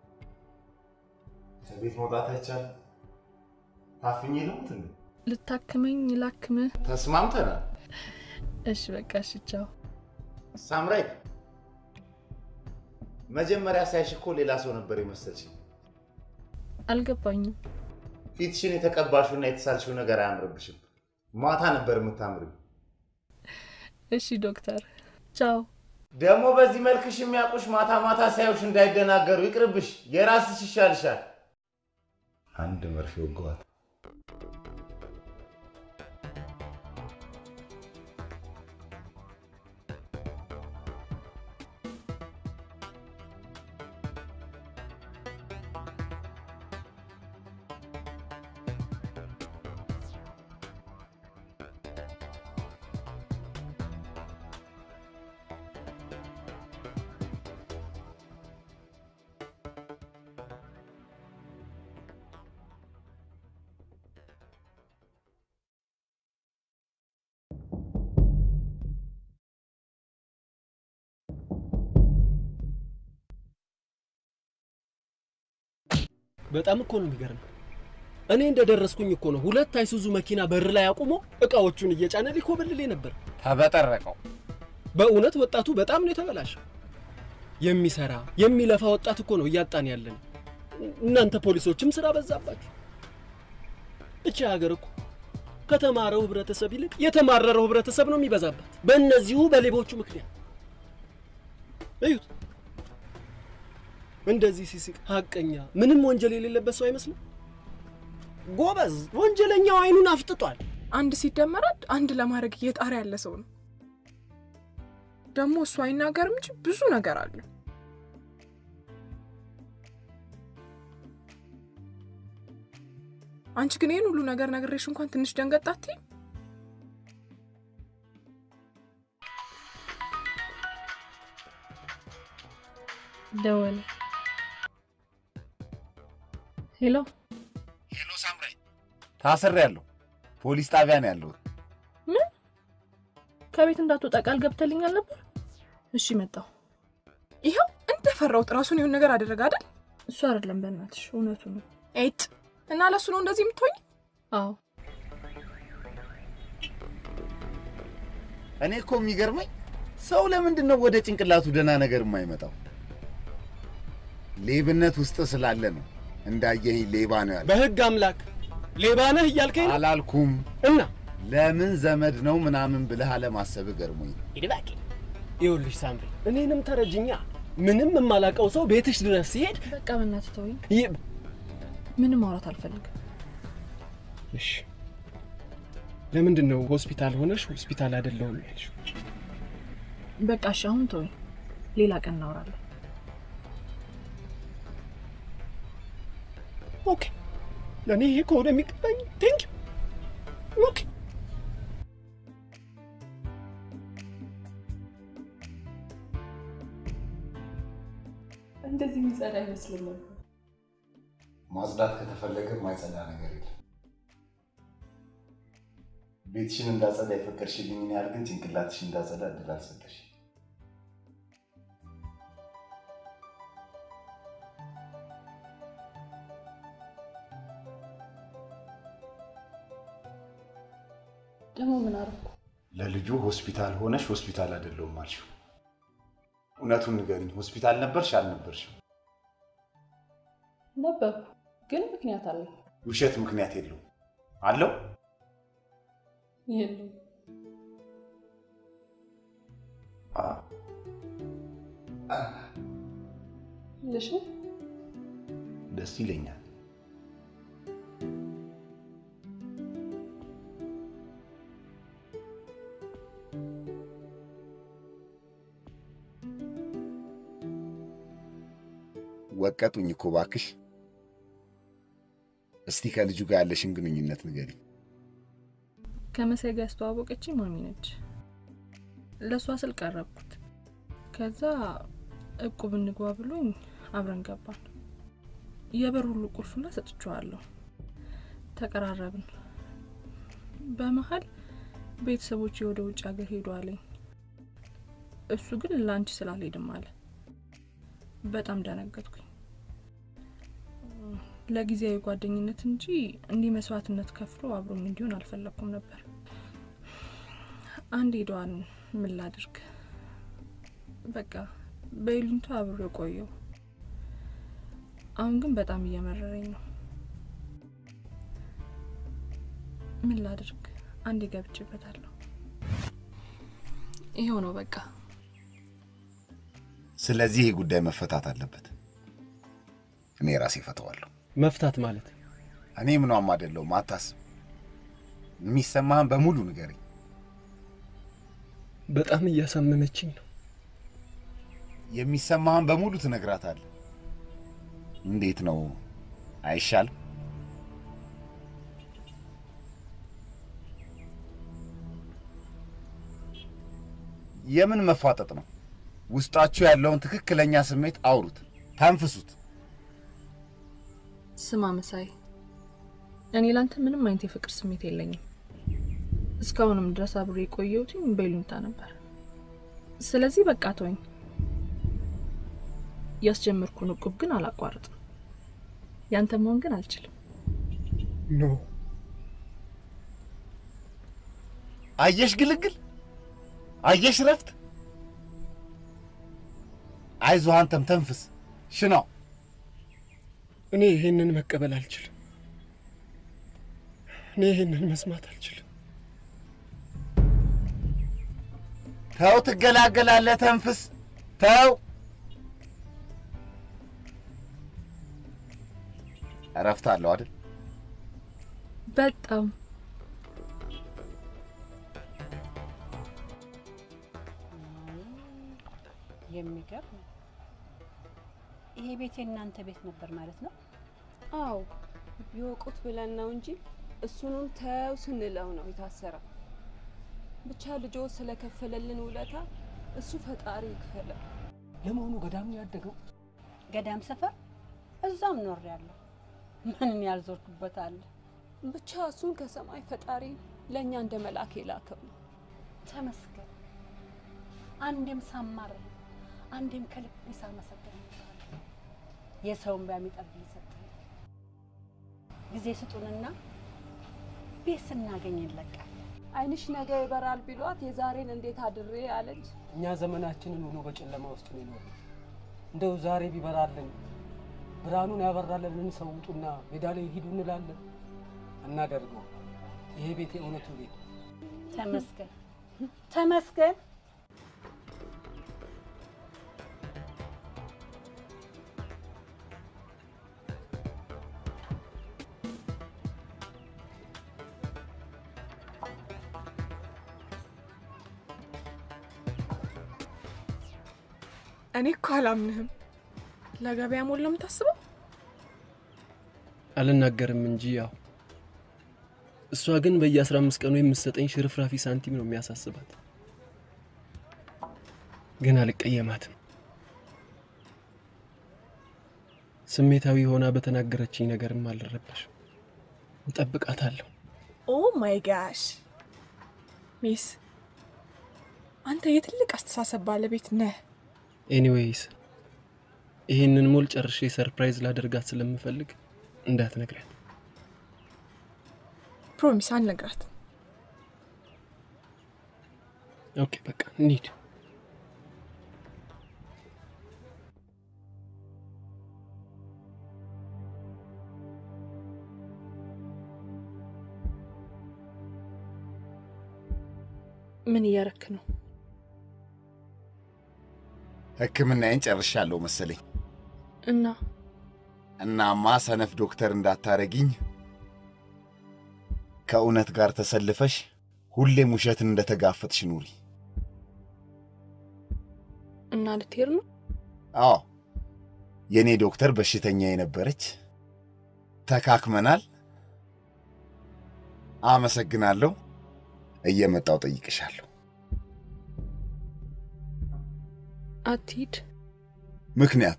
ከቤት መውጣት አይቻልም። ታፍኜ ልሙት እንዴ? ልታክመኝ ላክምህ? ተስማምተናል። እሺ በቃ እሺ ቻው። ሳምራይ መጀመሪያ ሳይሽ እኮ ሌላ ሰው ነበር የመሰልሽ። አልገባኝም። ፊትሽን የተቀባሽውና የተሳልሽው ነገር አያምርብሽም። ማታ ነበር የምታምሪው። እሺ ዶክተር ቻው። ደግሞ በዚህ መልክሽ የሚያውቁሽ ማታ ማታ ሳይውሽ እንዳይደናገሩ ይቅርብሽ። የራስሽ ይሻልሻል። አንድ መርፌ ወገዋት። በጣም እኮ ነው የሚገርመው። እኔ እንደደረስኩኝ እኮ ነው ሁለት አይሱዙ መኪና በር ላይ አቁሞ እቃዎቹን እየጫነ ሊኮበልልኝ ነበር። ተበጠረቀው። በእውነት ወጣቱ በጣም ነው የተበላሸው። የሚሰራ የሚለፋ ወጣት እኮ ነው እያጣን ያለን። እናንተ ፖሊሶችም ስራ በዛባችሁ። እቺ ሀገር እኮ ከተማረው ህብረተሰብ ይልቅ የተማረረው ህብረተሰብ ነው የሚበዛበት በእነዚሁ በሌቦቹ ምክንያት። እዩት እንደዚህ ሲስቅ ሀቀኛ ምንም ወንጀል የሌለበት ሰው አይመስልም። ጎበዝ ወንጀለኛው አይኑን አፍጥጧል። አንድ ሲደመር አንድ ለማድረግ እየጣረ ያለ ሰው ነው። ደግሞ እሱ አይናገርም እንጂ ብዙ ነገር አለ። አንቺ ግን ይሄን ሁሉ ነገር ነግሬሽ እንኳን ትንሽ ደንገጣቲ። ደወል። ሄሎ ሄሎ ሳምራይ፣ ታስሬያለሁ። ፖሊስ ጣቢያ ነው ያለሁት። ምን? ከቤት እንዳትወጣ ቃል ገብተልኛል ነበር። እሺ መጣሁ። ይሄው እንደፈራሁት ራሱን ይሁን ነገር አደረገ አይደል? እሱ አይደለም በእናትሽ እውነቱ ነው። እት እና ለሱ ነው እንደዚህ የምትሆኝ? አዎ። እኔ እኮ የሚገርመኝ ሰው ለምንድን ነው ወደ ጭንቅላቱ ደህና ነገር የማይመጣው? ሌብነት ውስጥ ስላለ ነው። እንዳየህ ሌባ ነው ያለው። በህግ አምላክ ሌባ ነህ እያልከኝ ነው? አላልኩም። እና ለምን ዘመድ ነው ምናምን ብለህ አለማሰብ ገርሞኝ። ይድባቂ ይኸውልሽ ሳምሪ፣ እኔንም ተረጅኛ። ምንም የማላውቀው ሰው ቤትሽ ድረስ ሲሄድ በቃ በእናትህ ተወኝ። ምንም ማውራት አልፈልግም። እሺ ለምንድን ነው ሆስፒታል ሆነሽ ሆስፒታል አይደለሁም ያልሽው? በቃ እሺ አሁን ተወኝ፣ ሌላ ቀን እናወራለን። ኦኬ ለኔ ይሄ ከሆነ የሚገባኝ ቴንክ ዩ። ኦኬ እንደዚህ የሚጸዳ አይመስልም ነበር። ማጽዳት ከተፈለገ ማይጸዳ ነገር የለም። ቤትሽን እንዳጸዳ የፈቀድሽልኝ እኔ ያህል ግን ጭንቅላትሽን እንዳጸዳ እድል አልሰጠሽ። ደግሞ ምን አደረኩ? ለልጁ ሆስፒታል ሆነሽ ሆስፒታል አይደለሁም አልሽው። እውነቱን ንገሪኝ፣ ሆስፒታል ነበርሽ አልነበርሽም? ነበርኩ፣ ግን ምክንያት አለ። ውሸት ምክንያት የለውም አለው? የለም። ለሽ ደስ ይለኛል። ወቀጡኝ እኮ እባክሽ። እስቲ ከልጁ ጋር ያለሽን ግንኙነት ንገሪኝ። ከመሳይ ጋር ያስተዋወቀችኝ ማሚ ነች። ለሷ ስል ቀረብኩት። ከዛ እቁብ እንግባ ብሎኝ አብረን ገባን። የበር ሁሉ ቁልፉና ሰጥቼዋለሁ። ተቀራረብን። በመሃል ቤተሰቦቼ ወደ ውጭ ሀገር ሄዱ አለኝ። እሱ ግን ላንቺ ስላልሄድም አለ። በጣም ደነገጥኩኝ። ለጊዜያዊ ጓደኝነት እንጂ እንዲህ መስዋዕትነት ከፍሎ አብሮኝ እንዲሆን አልፈለኩም ነበር። አንድ ሄዷን ምን ላድርግ? በቃ በይሉንታ አብሮ ቆየው። አሁን ግን በጣም እየመረረኝ ነው። ምን ላድርግ? አንዴ ገብቼበታለሁ። ይሄው ነው በቃ። ስለዚህ ይሄ ጉዳይ መፈታት አለበት። እኔ ራሴ ፈተዋለሁ። መፍታት ማለት እኔ ምንም አይደለም። አታስብ። የሚሰማህን በሙሉ ንገረኝ። በጣም እያሳመመችኝ ነው። የሚሰማህን በሙሉ ትነግራታለህ። እንዴት ነው? አይሻልም? የምን መፋጠጥ ነው? ውስጣችሁ ያለውን ትክክለኛ ስሜት አውሩት፣ ታንፍሱት። ስማ መሳይ፣ እኔ ላንተ ምንም አይነት የፍቅር ስሜት የለኝም። እስካሁንም ድረስ አብሬ ቆየሁት በይሉንታ ነበር። ስለዚህ በቃ ተወኝ። ያስጀመርኩን ዕቁብ ግን አላቋርጥም። ያንተ መሆን ግን አልችልም። ኖ አየሽ ግልግል፣ አየሽ ረፍት። አይዞህ አንተም ተንፍስ። ሽናው እኔ ይሄንን መቀበል አልችልም። እኔ ይሄንን መስማት አልችልም። ተው፣ ትገላገላለህ። ተንፍስ። ተው። እረፍት አለው አይደል? በጣም የሚገርም። ይሄ ቤት የእናንተ ቤት ነበር ማለት ነው? አዎ፣ ይወቁት ብለን ነው እንጂ እሱንም ተው ስንለው ነው የታሰረው። ብቻ ልጆ ስለከፈለልን ውለታ እሱ ፈጣሪ ይክፈለው። ለመሆኑ ገዳም ነው ያደገው? ገዳም ሰፈር እዛም ኖር ያለው ምንም ያልዞርኩበት አለ። ብቻ እሱን ከሰማይ ፈጣሪ ለኛ እንደ መልአክ የላከው ነው። ተመስገን። አንዴም ሳማረ አንዴም ከልብ ሳመሰግን የሰውን ቢያሚጠብ ይሰጣል። ጊዜ ስጡንና ቤት ስናገኝ ይለቃል። አይንሽ ነገ ይበራል ቢሏት የዛሬን እንዴት አድሬ አለች። እኛ ዘመናችንን ሁሉ በጨለማ ውስጥ ነው። እንደው ዛሬ ቢበራልን ብርሃኑን ያበራልን ሰውጡና ሜዳ ላይ ሂዱ እንላለን። እናደርገው። ይሄ ቤት የእውነቱ ቤት። ተመስገን ተመስገን። እኔ እኮ አላምንህም። ለገበያ ሞል ነው የምታስበው? አልናገርም እንጂ ያው እሷ ግን በየ15 ቀኑ የምትሰጠኝ ሽርፍራፊ ሳንቲም ነው የሚያሳስባት። ግን አልቀየማትም። ስሜታዊ ሆና በተናገረችኝ ነገርም አልረበሽም። እጠብቃታለሁ። ኦ ማይ ጋሽ ሚስ፣ አንተ የትልቅ አስተሳሰብ ባለቤት ነህ። ኤኒዌይስ ይሄንን ሞል ጨርሼ ሰርፕራይዝ ላደርጋት ስለምፈልግ እንዳትነግራት። ፕሮሚስ አልነግራት። ኦኬ በቃ እንሂድ። ምን እያረክ ነው? ሕክምናዬን ጨርሻለሁ መሰለኝ። እናማ ሰነፍ ዶክተር እንዳታረጊኝ ከእውነት ጋር ተሰልፈሽ ሁሌም ውሸትን እንደተጋፈጥሽ ኑሪ። እና ልትሄድ ነው? አዎ፣ የኔ ዶክተር በሽተኛ የነበረች። ተካክመናል። አመሰግናለሁ። እየመጣው ጠይቅሻለሁ። አትሂድ። ምክንያት?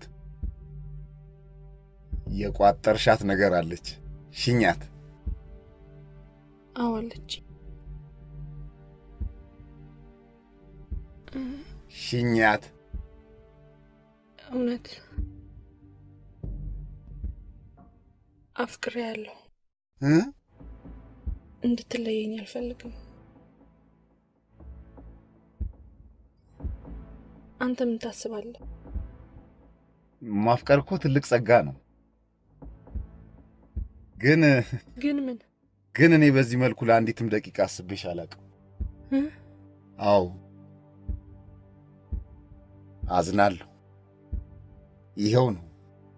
የቋጠርሻት ነገር አለች። ሽኛት። አዋለች። ሽኛት። እውነት አፍቅሬያለሁ። እንድትለየኝ አልፈልግም። አንተ ምን ታስባለህ? ማፍቀር እኮ ትልቅ ጸጋ ነው። ግን ምን? ግን እኔ በዚህ መልኩ ለአንዲትም ደቂቃ አስቤሽ አላውቅም። አዎ አዝናለሁ። ይሄው ነው።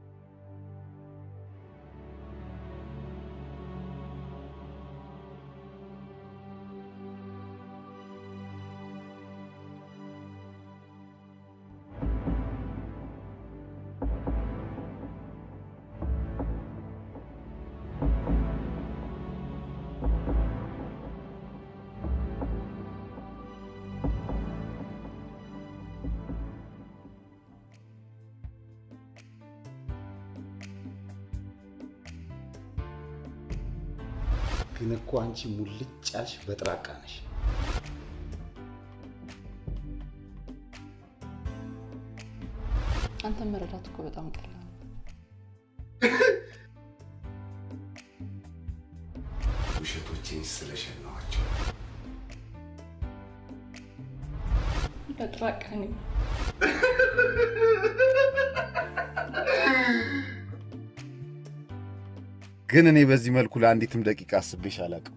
ግን እኮ አንቺ ሙልጭ ያልሽ በጥራቃ ነሽ። አንተ መረዳት እኮ በጣም ቀላል ነው። ውሸቶቼን ስለሸናኋቸው በጥራቃ ነኝ። ግን እኔ በዚህ መልኩ ለአንዲትም ደቂቃ አስቤሽ አላውቅም።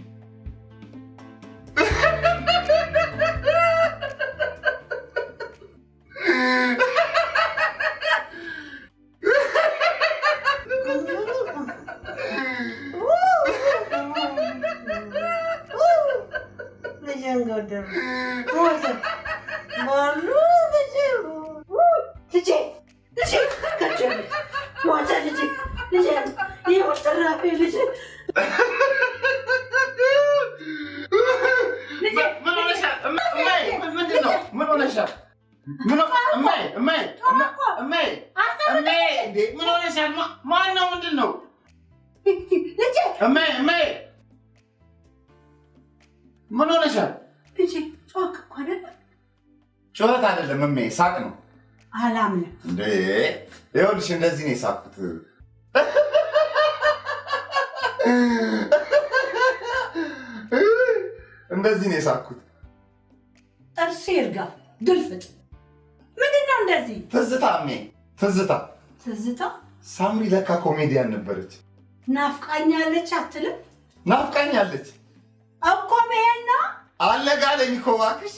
ጩኸት አይደለም እሜ፣ ሳቅ ነው። አላምንም እንዴ! ይኸውልሽ እንደዚህ ነው የሳቅኩት። እንደዚህ ነው የሳቅኩት። ጥርሴ ይርጋፍ ግልፍጥ። ምንድነው እንደዚህ? ትዝታ እሜ፣ ትዝታ። ትዝታ? ሳምሪ ለካ ኮሜዲያን ነበረች። ናፍቃኛለች አትልም? ናፍቃኛለች እኮ መሄድ ነው። አለጋለኝ እኮ እባክሽ።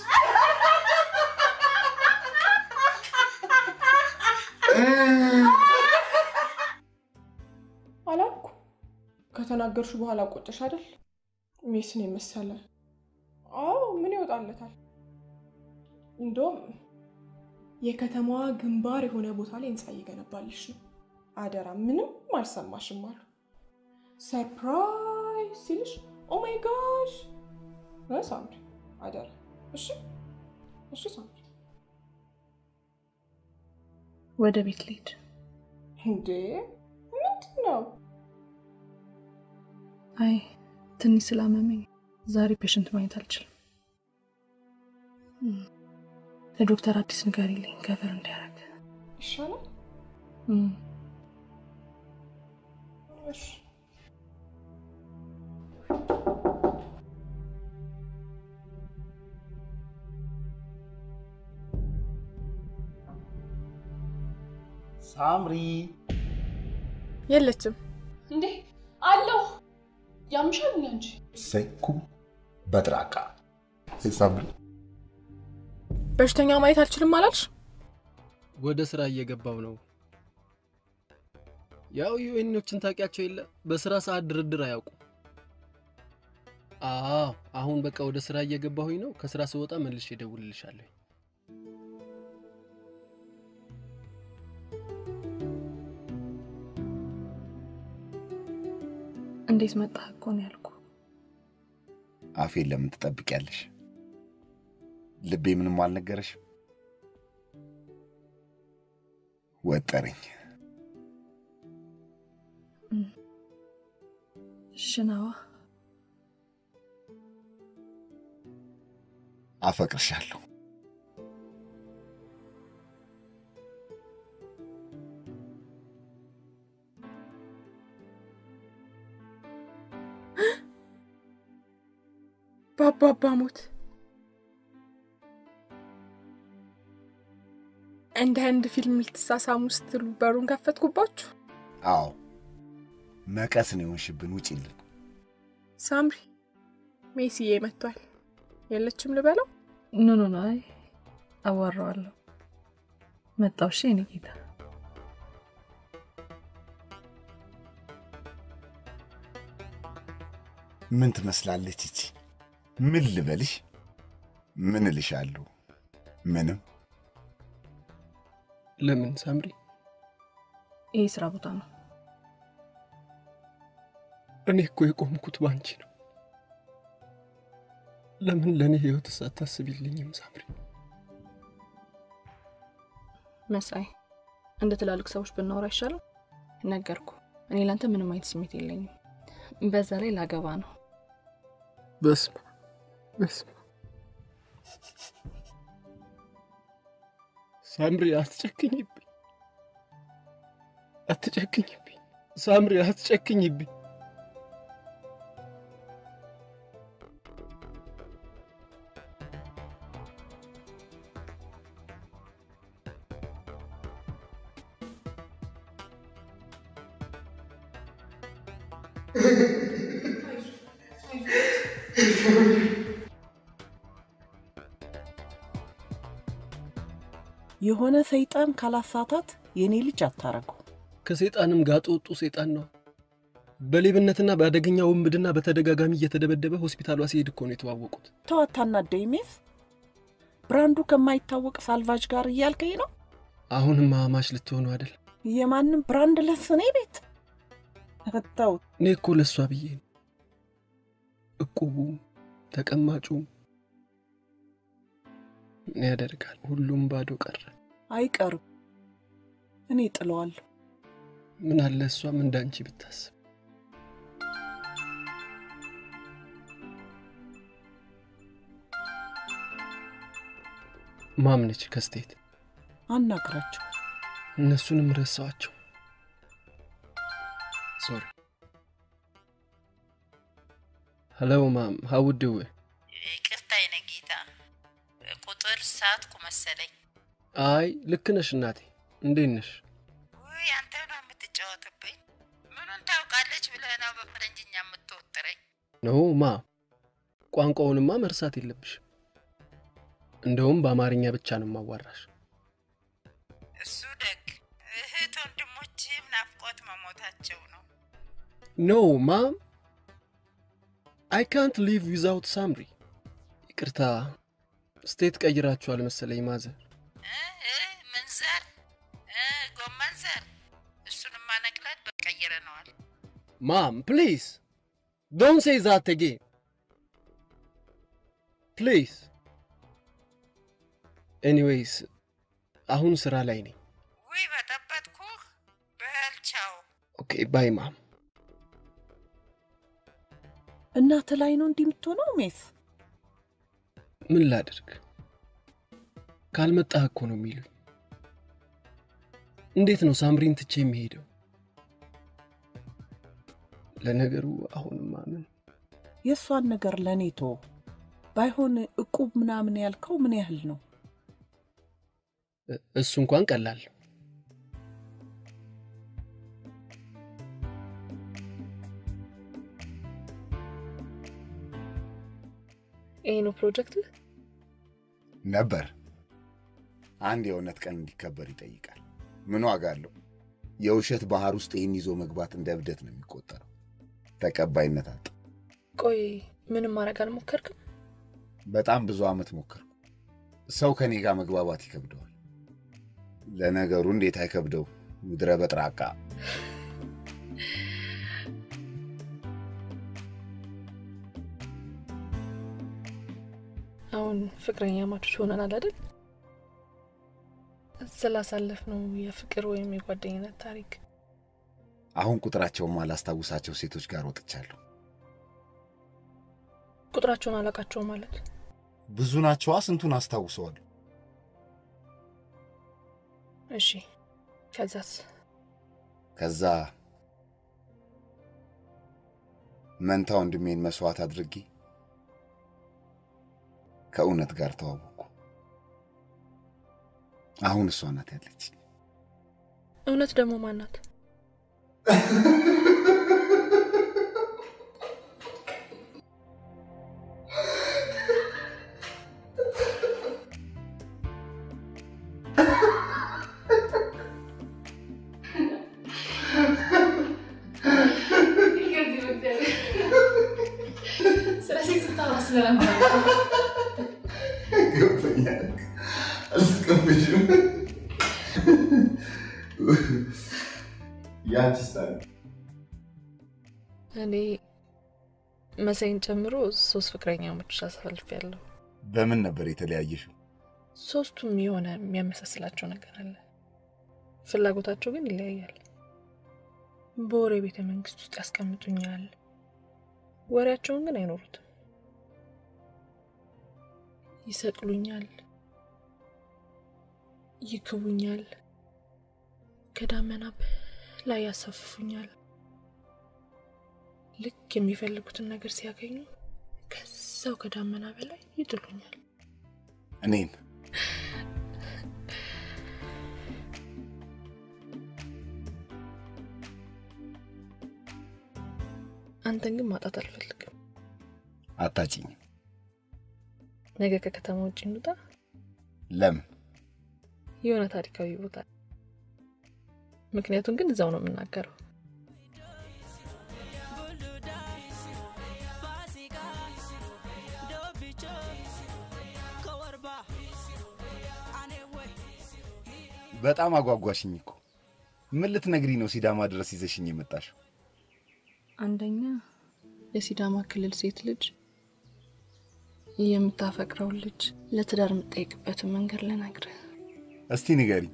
አላልኩ ከተናገርሽ በኋላ ቆጨሽ አይደል? ሜስን የመሰለ አዎ ምን ይወጣለታል? እንደውም የከተማዋ ግንባር የሆነ ቦታ ላይ ህንጻ እየገነባልሽ ነው። አደራ ምንም አልሰማሽም አሉ። ሰርፕራይዝ ሲልሽ ኦ ማይ ጋሽ ሳምሪ አደራ። እሺ እሺ ሳምሪ። ወደ ቤት ልሂድ። እንዴ ምንድን ነው? አይ ትንሽ ስላመመኝ ዛሬ ፔሽንት ማየት አልችልም። ለዶክተር አዲስ ንገሪልኝ ከቨር እንዲያደርግ ይሻላል። እሺ ሳምሪ የለችም እንዴ? አለው ያምሻል እንጂ ሰይኩ በጥራቃ ሳምሪ በሽተኛ ማየት አልችልም አላልሽ? ወደ ስራ እየገባው ነው። ያው ዩኤኖችን ታውቂያቸው የለ በስራ ሰዓት ድርድር አያውቁም። አሁን በቃ ወደ ስራ እየገባሁኝ ነው። ከስራ ስወጣ መልሼ እደውልልሻለሁ። እንዴት መጣህ እኮ ነው ያልኩ። አፌን ለምን ትጠብቂያለሽ? ልቤ ምንም አልነገረሽ? ወጠረኝ። ሽናዋ አፈቅርሻለሁ። በአባባ ሞት እንደ አንድ ፊልም ልትሳሳሙ ስትሉ በሩን ከፈትኩባችሁ? አዎ መቀስ ነው የሆንሽብን። ውጪልን። ሳምሪ ሜሲዬ መጥቷል። የለችም ልበለው? ኖ አይ አዋራዋለሁ። መጣው። እሺ የኔ ጌታ። ምን ትመስላለች እቺ? ምን ልበልሽ? ምን እልሻለሁ? ምንም። ለምን ሳምሪ? ይሄ ስራ ቦታ ነው። እኔ እኮ የቆምኩት ባንቺ ነው። ለምን ለኔ ህይወት ሳታስቢልኝም ሳምሪ? መሳይ እንደ ትላልቅ ሰዎች ብናወራ ይሻላል። ነገርኩ። እኔ ላንተ ምንም አይነት ስሜት የለኝም። በዛ ላይ ላገባ ነው። በስመ ሳምሪ አትጨክኝብኝ ሳምሪ አትጨክኝብኝ። የሆነ ሰይጣን ካላሳታት የኔ ልጅ አታረገው። ከሰይጣንም ጋር ወጡ ሰይጣን ነው። በሌብነትና በአደገኛ ወንብድና በተደጋጋሚ እየተደበደበ ሆስፒታሏ ሲሄድ እኮ ነው የተዋወቁት። ተዋታና ደይሜስ ብራንዱ ከማይታወቅ ሳልቫጅ ጋር እያልከኝ ነው? አሁንም ማማሽ ልትሆኑ አይደል? የማንም ብራንድ ለስኔ ቤት ተፈታው። እኔ እኮ ለሷ ብዬ ነው። እቁቡ ተቀማጩ ምን ያደርጋል? ሁሉም ባዶ ቀረ። አይቀርም። እኔ ጥለዋለሁ። ምን አለ እሷም እንዳንቺ ብታስብ። ማምነች ከስቴት አናግራቸው። እነሱንም ረሳዋቸው። ሶሪ። Hello mom, how would do it? ይቅርታ የኔ ጌታ፣ ቁጥር ሳትኩ መሰለኝ። አይ ልክ ነሽ እናቴ። እንዴት ነሽ? ወይ አንተ ነው የምትጫወትብኝ? ምኑን ታውቃለች ብለህ ነው በፈረንጅኛ የምትወጥረኝ? ነው ማ ቋንቋውንማ መርሳት የለብሽ። እንደውም በአማርኛ ብቻ ነው ማዋራሽ። እሱ ደግ እህት ወንድሞችም ናፍቆት መሞታቸው ነው። No mom, I can't live without Samri. ይቅርታ ስቴት ቀይራችኋል መሰለኝ ማዘር። መንዘር ጎመንዘር እሱንማ ነቅላት በቀይረነዋል። Mom, please don't say that again. Please. Anyways, አሁን ስራ ላይ ነኝ። ወይ በጠበጥኩህ። በልቻው። Okay, bye mom. እናት ላይ ነው እንዲምትሆነው ሜስ? ምን ላድርግ? ካልመጣህ እኮ ነው የሚሉኝ። እንዴት ነው ሳምሪን ትቼ የሚሄደው? ለነገሩ አሁንማ ምን የሷን ነገር ለኔ ተው። ባይሆን እቁብ ምናምን ያልከው ምን ያህል ነው? እሱ እንኳን ቀላል። ይሄ ፕሮጀክት ነበር። አንድ የእውነት ቀን እንዲከበር ይጠይቃል። ምን ዋጋ አለው? የውሸት ባህር ውስጥ ይሄን ይዞ መግባት እንደ እብደት ነው የሚቆጠረው። ተቀባይነት አጣ። ቆይ ምንም ማድረግ አልሞከርክም? በጣም ብዙ አመት ሞከርኩ። ሰው ከኔ ጋር መግባባት ይከብደዋል። ለነገሩ እንዴት አይከብደው? ምድረ በጥራቃ አሁን ፍቅረኛ ማቾች ሆነናል አይደል? ስላሳለፍነው የፍቅር ወይም የጓደኝነት ታሪክ አሁን ቁጥራቸውን ማላስታውሳቸው ሴቶች ጋር ወጥቻለሁ። ቁጥራቸውን አላቃቸው ማለት ብዙ ናቸው። ስንቱን አስታውሰዋል? እሺ ከዛ መንታ ወንድሜን መስዋዕት አድርጌ ከእውነት ጋር ተዋወቅኩ። አሁን እሷ ናት ያለች። እውነት ደግሞ ማን ናት? እኔ መሳይን ጨምሮ 3 ፍቅረኛሞች አሳልፌያለሁ። በምን ነበር የተለያየሽው? ሶስቱም የሆነ የሚያመሳስላቸው ነገር አለ። ፍላጎታቸው ግን ይለያያል። በወሬ ቤተ መንግስት ውስጥ ያስቀምጡኛል። ወሬያቸውን ግን አይኖሩትም። ይሰቅሉኛል፣ ይክቡኛል፣ ከዳመና ላይ ያሳፍፉኛል። ልክ የሚፈልጉትን ነገር ሲያገኙ ከዛው ከዳመና በላይ ይጥሉኛል። እኔን አንተን ግን ማጣት አልፈልግም። አታጭኝ። ነገ ከከተማ ውጭ እንውጣ። ለምን? የሆነ ታሪካዊ ቦታ። ምክንያቱም ግን እዛው ነው የምናገረው። በጣም አጓጓሽኝ እኮ። ምን ልትነግሪ ነው ሲዳማ ድረስ ይዘሽኝ የመጣሽው? አንደኛ የሲዳማ ክልል ሴት ልጅ የምታፈቅረው ልጅ ለትዳር የምትጠይቅበትን መንገድ ልነግርህ። እስቲ ንገሪ።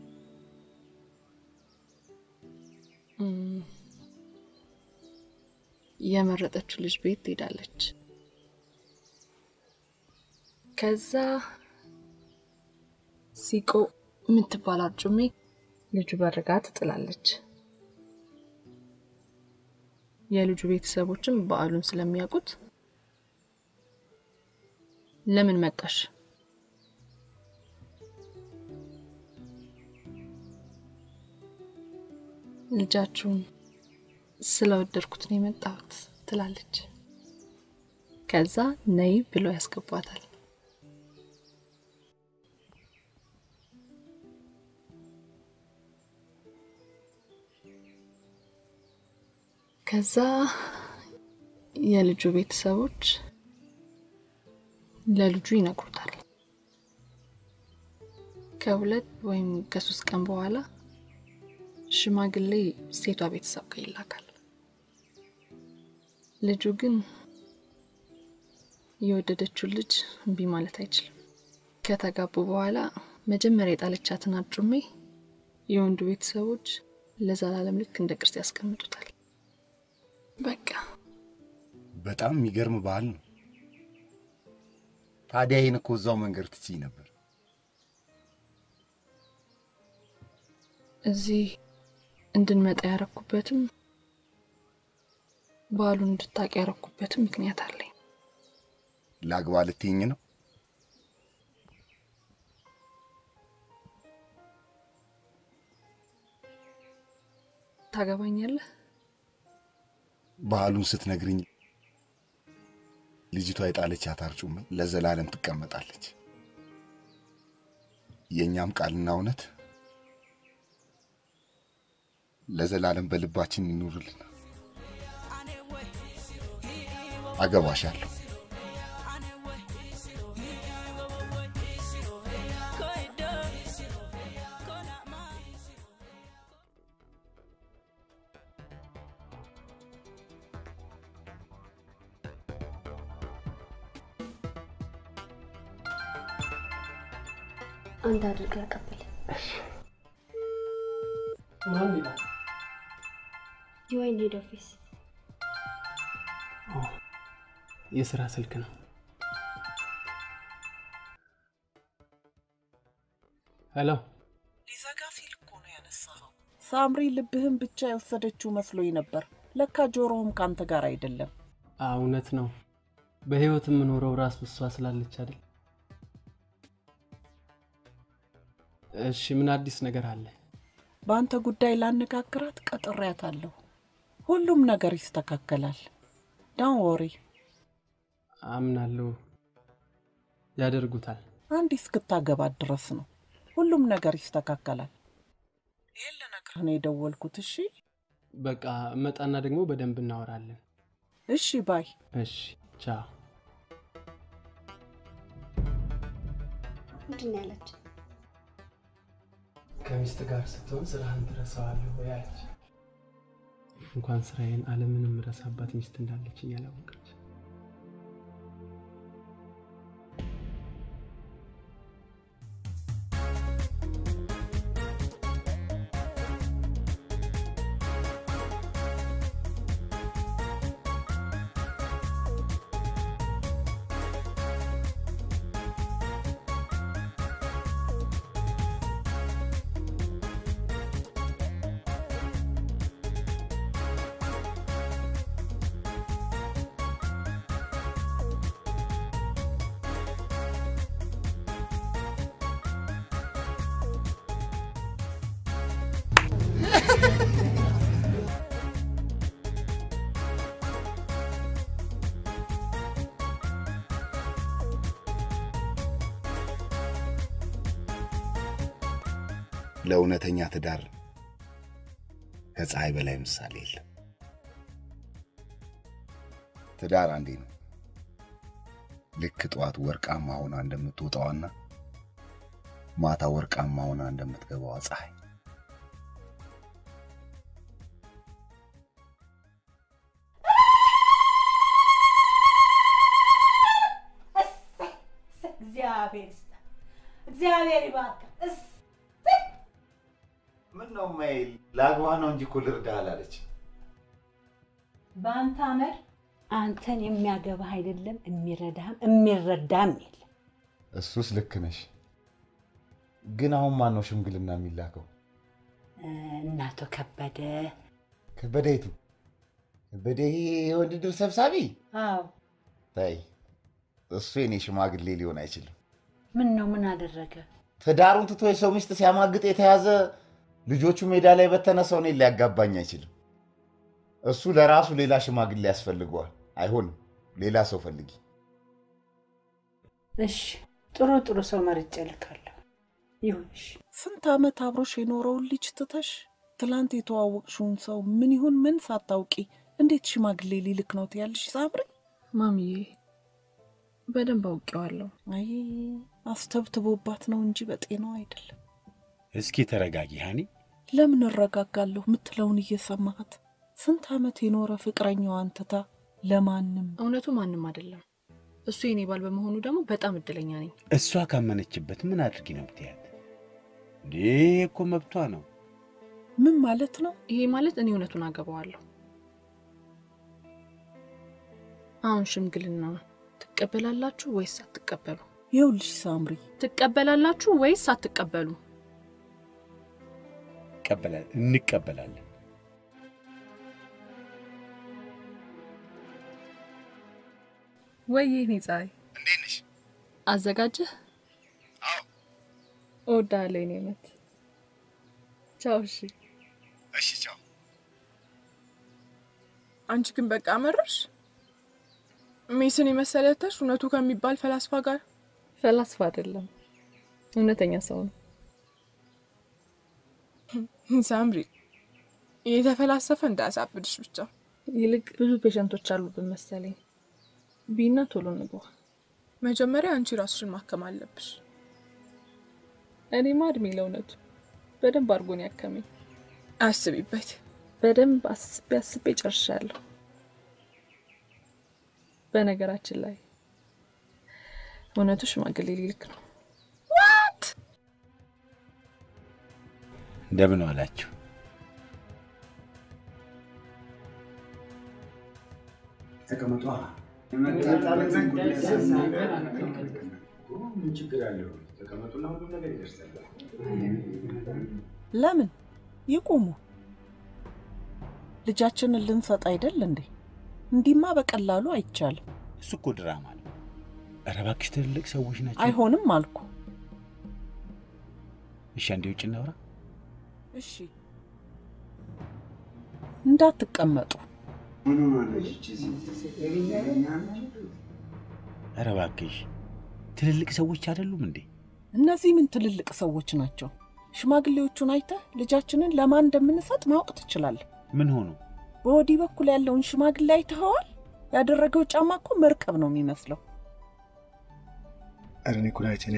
የመረጠችው ልጅ ቤት ትሄዳለች። ከዛ ሲቆ የምትባል አርጩሜ ልጁ በርጋ ትጥላለች። የልጁ ቤተሰቦችም በዓሉን ስለሚያውቁት ለምን መጣሽ? ልጃችሁን ስለወደድኩት ነው የመጣሁት ትላለች። ከዛ ነይ ብሎ ያስገባታል። ከዛ የልጁ ቤተሰቦች ለልጁ ይነግሩታል። ከ2 ወይም ከ3 ቀን በኋላ ሽማግሌ ሴቷ ቤተሰብ ጋር ይላካል። ልጁ ግን የወደደችው ልጅ እምቢ ማለት አይችልም። ከተጋቡ በኋላ መጀመሪያ የጣለቻትን አርጩሜ የወንዱ ቤተሰቦች ለዘላለም ልክ እንደ ቅርስ ያስቀምጡታል። በቃ በጣም የሚገርም ባህል ነው። ታዲያ ይሄን እኮ እዛው መንገር ትችይ ነበር። እዚህ እንድንመጣ ያረኩበትም ባህሉን እንድታውቂ ያረኩበትም ምክንያት አለኝ። ላግባ ልትይኝ ነው? ታገባኛለህ? ባህሉን ስትነግሪኝ ልጅቷ የጣለቻት አርጩሜ ለዘላለም ትቀመጣለች። የኛም ቃልና እውነት ለዘላለም በልባችን ይኑርልን። አገባሻለሁ። አንተ አድርገህ አቀብል። ማን ይላል? ጆይን ሄድ ኦፊስ። የሥራ ስልክ ነው። ሄሎ። ሊዘጋ ሲል እኮ ነው ያነሳኸው። ሳምሪ ልብህን ብቻ የወሰደችው መስሎኝ ነበር። ለካ ጆሮህም ካንተ ጋር አይደለም። እውነት ነው። በህይወት የምኖረው ራስ እሷ ስላለች አይደል? እሺ ምን አዲስ ነገር አለ? በአንተ ጉዳይ ላነጋግራት ቀጥሬያታለሁ። ሁሉም ነገር ይስተካከላል። ዳውን ወሪ። አምናለሁ ያደርጉታል። አንድ እስክታገባት ድረስ ነው። ሁሉም ነገር ይስተካከላል። ይሄን ለነገር ነው የደወልኩት። እሺ በቃ መጣና ደግሞ በደንብ እናወራለን። እሺ ባይ። እሺ ቻው። ምንድን ነው ያለች? ከሚስት ጋር ስትሆን ስራህን ትረሳዋለህ ወይ አለች። እንኳን ስራዬን ዓለምንም ረሳባት ሚስት እንዳለችኝ ያላወቀች። ለእውነተኛ ትዳር ከፀሐይ በላይ ምሳሌ የለም። ትዳር አንዴ ነው። ልክ ጠዋት ወርቃማ ሆና እንደምትወጣውና ማታ ወርቃማ ሆና እንደምትገባው ፀሐይ። እግዚአብሔር ይባርክ። ምን ነው ማይል ላግባ ነው እንጂ እኮ ልርዳህ አላለች። በአንተ አመድ አንተን የሚያገባህ አይደለም የሚረዳህም የሚረዳም የለም። እሱስ ልክ ነሽ። ግን አሁን ማን ነው ሽምግልና የሚላከው? እናቶ ከበደ። ከበደይቱ ከበደ የውድድር ሰብሳቢ? አዎ። ታይ እሱ የኔ ሽማግሌ ሊሆን አይችልም። ምን ነው ምን አደረገ? ትዳሩን ትቶ የሰው ሚስት ሲያማግጥ የተያዘ ልጆቹ ሜዳ ላይ በተነሰው ነው ሊያጋባኝ አይችልም። እሱ ለራሱ ሌላ ሽማግሌ ያስፈልገዋል። አይሆንም፣ ሌላ ሰው ፈልጊ። እሺ ጥሩ ሰው መርጬ ልካለሁ። ይሁንሽ። ስንት ዓመት አብሮሽ የኖረውን ልጅ ትተሽ ትላንት የተዋወቅሽውን ሰው ምን ይሁን ምን ሳታውቂ እንዴት ሽማግሌ ሊልክ ነው ትያለሽ ሳምሪ? ማሚዬ በደንብ አውቄዋለሁ። አይ አስተብትቦባት ነው እንጂ በጤናው አይደለም። እስኪ ተረጋጊ ሃኒ። ለምን እረጋጋለሁ ምትለውን እየሰማት ስንት ዓመት የኖረ ፍቅረኛዋን ትታ ለማንም። እውነቱ ማንም አይደለም። እሱ የኔ ባል በመሆኑ ደግሞ በጣም እድለኛ ነኝ። እሷ ካመነችበት ምን አድርጊ ነው ብትያት? እንዴ እኮ መብቷ ነው። ምን ማለት ነው? ይሄ ማለት እኔ እውነቱን አገባዋለሁ። አሁን ሽምግልና ትቀበላላችሁ ወይስ አትቀበሉ? ይኸውልሽ ሳምሪ፣ ትቀበላላችሁ ወይስ አትቀበሉ? እንቀበላለን። ወይ እኔ ፀሐይ እንዴት ነሽ? አዘጋጀህ? አዎ እወዳለሁ የኔ መት። ቻው። እሺ ቻው። አንቺ ግን በቃ አመረሽ። ሜስን የመሰለተሽ እውነቱ ከሚባል ፈላስፋ ጋር። ፈላስፋ አይደለም እውነተኛ ሰው ነው። ሳምሪ የተፈላሰፈ እንዳያሳብድሽ ብቻ። ይልቅ ብዙ ፔሸንቶች አሉብን መሰለኝ። ቢና ቶሎ እንግባ። መጀመሪያ አንቺ ራስሽን ማከም አለብሽ። እኔማ እድሜ ለእውነቱ በደንብ አድርጎን ያከመኝ። አስቢበት። በደንብ አስቤ ጨርሻለሁ። በነገራችን ላይ እውነቱ ሽማግሌ ሊልክ ነው። ዋት? እንደምን ዋላችሁ? ተቀመጡ። ምን ችግር አለው? ተቀመጡና ሁሉም ነገር ይደርሳል። ለምን ይቆሙ? ልጃችንን ልንሰጥ አይደል እንዴ? እንዲማ በቀላሉ አይቻልም። እሱ እኮ ድራማ ነው። ኧረ እባክሽ ትልልቅ ሰዎች ናቸው። አይሆንም አልኩ። እሺ አንዴ ውጭ እናውራ። እሺ እንዳትቀመጡ። ምን ማለት ኧረ እባክሽ ትልልቅ ሰዎች አይደሉም እንዴ? እነዚህ ምን ትልልቅ ሰዎች ናቸው? ሽማግሌዎቹን አይተህ ልጃችንን ለማን እንደምንሰጥ ማወቅ ትችላለህ። ምን ሆኑ? በወዲህ በኩል ያለውን ሽማግሌ አይተኸዋል? ያደረገው ጫማ እኮ መርከብ ነው የሚመስለው። ኧረ እኔ ኩላሊቴን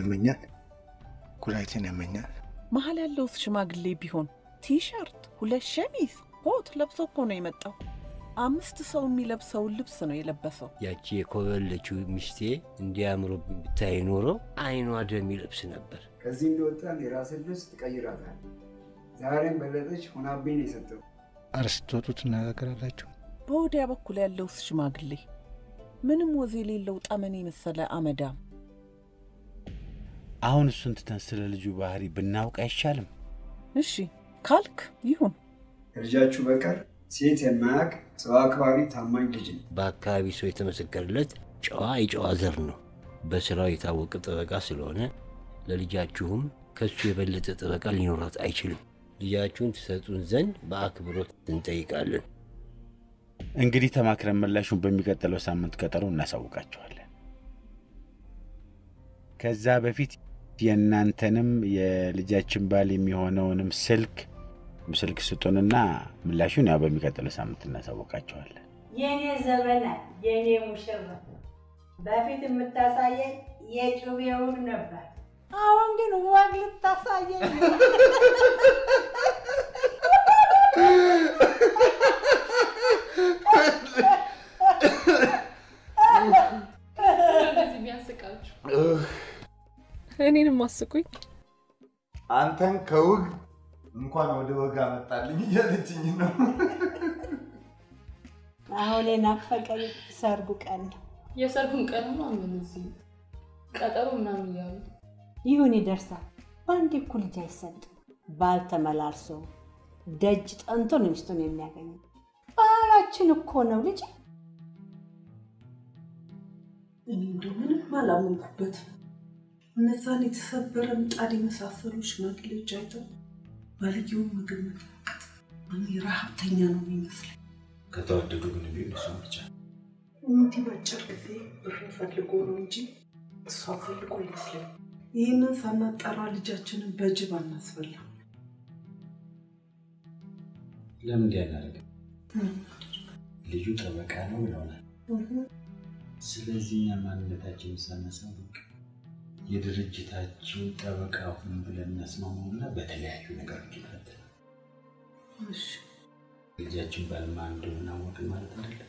ያመኛል። መሀል ያለው ሽማግሌ ቢሆን ቲሸርት፣ 2 ሸሚዝ፣ ኮት ለብሶ እኮ ነው የመጣው። 5 ሰው የሚለብሰውን ልብስ ነው የለበሰው። ያቺ የኮበለችው ሚስቴ እንዲያምሩ ብታይ ኖሮ አይኗ ደም ይለብስ ነበር። ከዚህ እንደወጣን የራስን ልብስ ትቀይራታል። ዛሬም በለጠች ሆናብኝ ነው የሰጠው። ኧረ ስትወጡ ትነጋገራላችሁ። በወዲያ በኩል ያለው ሽማግሌ ምንም ወዝ የሌለው ጠመኔ መሰለ አመዳም። አሁን እሱን ትተን ስለ ልጁ ባህሪ ብናውቅ አይሻልም? እሺ ካልክ ይሁን። ልጃችሁ በቀር ሴት የማያውቅ ሰው አክባሪ ታማኝ ልጅ ነው። በአካባቢ ሰው የተመሰከረለት ጨዋ የጨዋ ዘር ነው። በስራው የታወቀ ጠበቃ ስለሆነ ለልጃችሁም ከሱ የበለጠ ጠበቃ ሊኖራት አይችልም። ልጃችሁን ትሰጡን ዘንድ በአክብሮት እንጠይቃለን። እንግዲህ ተማክረን ምላሹን በሚቀጥለው ሳምንት ቀጠሮ እናሳውቃቸዋለን። ከዛ በፊት የእናንተንም የልጃችን ባል የሚሆነውንም ስልክ ስጡንና ምላሹን ያው በሚቀጥለው ሳምንት እናሳውቃቸዋለን። የኔ ዘበና የኔ ሙሽራ በፊት የምታሳየኝ የጩቤውን ነበር። አሁን ግን ወግ ልታሳየኝ እኔንም አስቁኝ። አንተን ከውግ እንኳን ወደ ወጋ መጣልኝ እያለችኝ ነው። አሁን የናፈቀኝ ሰርጉ ቀን ነው። የሰርጉን ቀን ነው ምን እዚህ ቀጠሮ ምናምን እያሉ ይሁን ይደርሳል። በአንድ እኮ ልጅ አይሰጥም። ባል ተመላልሶ ደጅ ጠንቶ ነው ሚስቱን የሚያገኘው። ባህላችን እኮ ነው ልጅ። እኔ እንደው ምንም አላመንኩበትም። እነዛን የተሰበረ ምጣድ የመሳሰሉ ሽማግሌዎች አይተው ባልየውን ምግብ መጠቀት እኔ ረሀብተኛ ነው የሚመስለኝ። ከተወደዱ ግን ቢሆን እሷ ብቻ እንዲህ በአጭር ጊዜ ብር ፈልጎ ነው እንጂ እሷ ፈልጎ አይመስለኝ። ይህንን ሳናጣራ ልጃችንን በጅብ አናስበላ። ለምን እንዲያናደርግ ልጁ ጠበቃ ነው ይሆናል። ስለዚህ እኛ ማንነታችንን ሳናሳውቅ የድርጅታችን ጠበቃ ሁን ብለን እናስማማውና በተለያዩ ነገሮች ይፈታል። እሺ ልጃችን ባልማ እንደሆነ አወቅን ማለት አይደለም።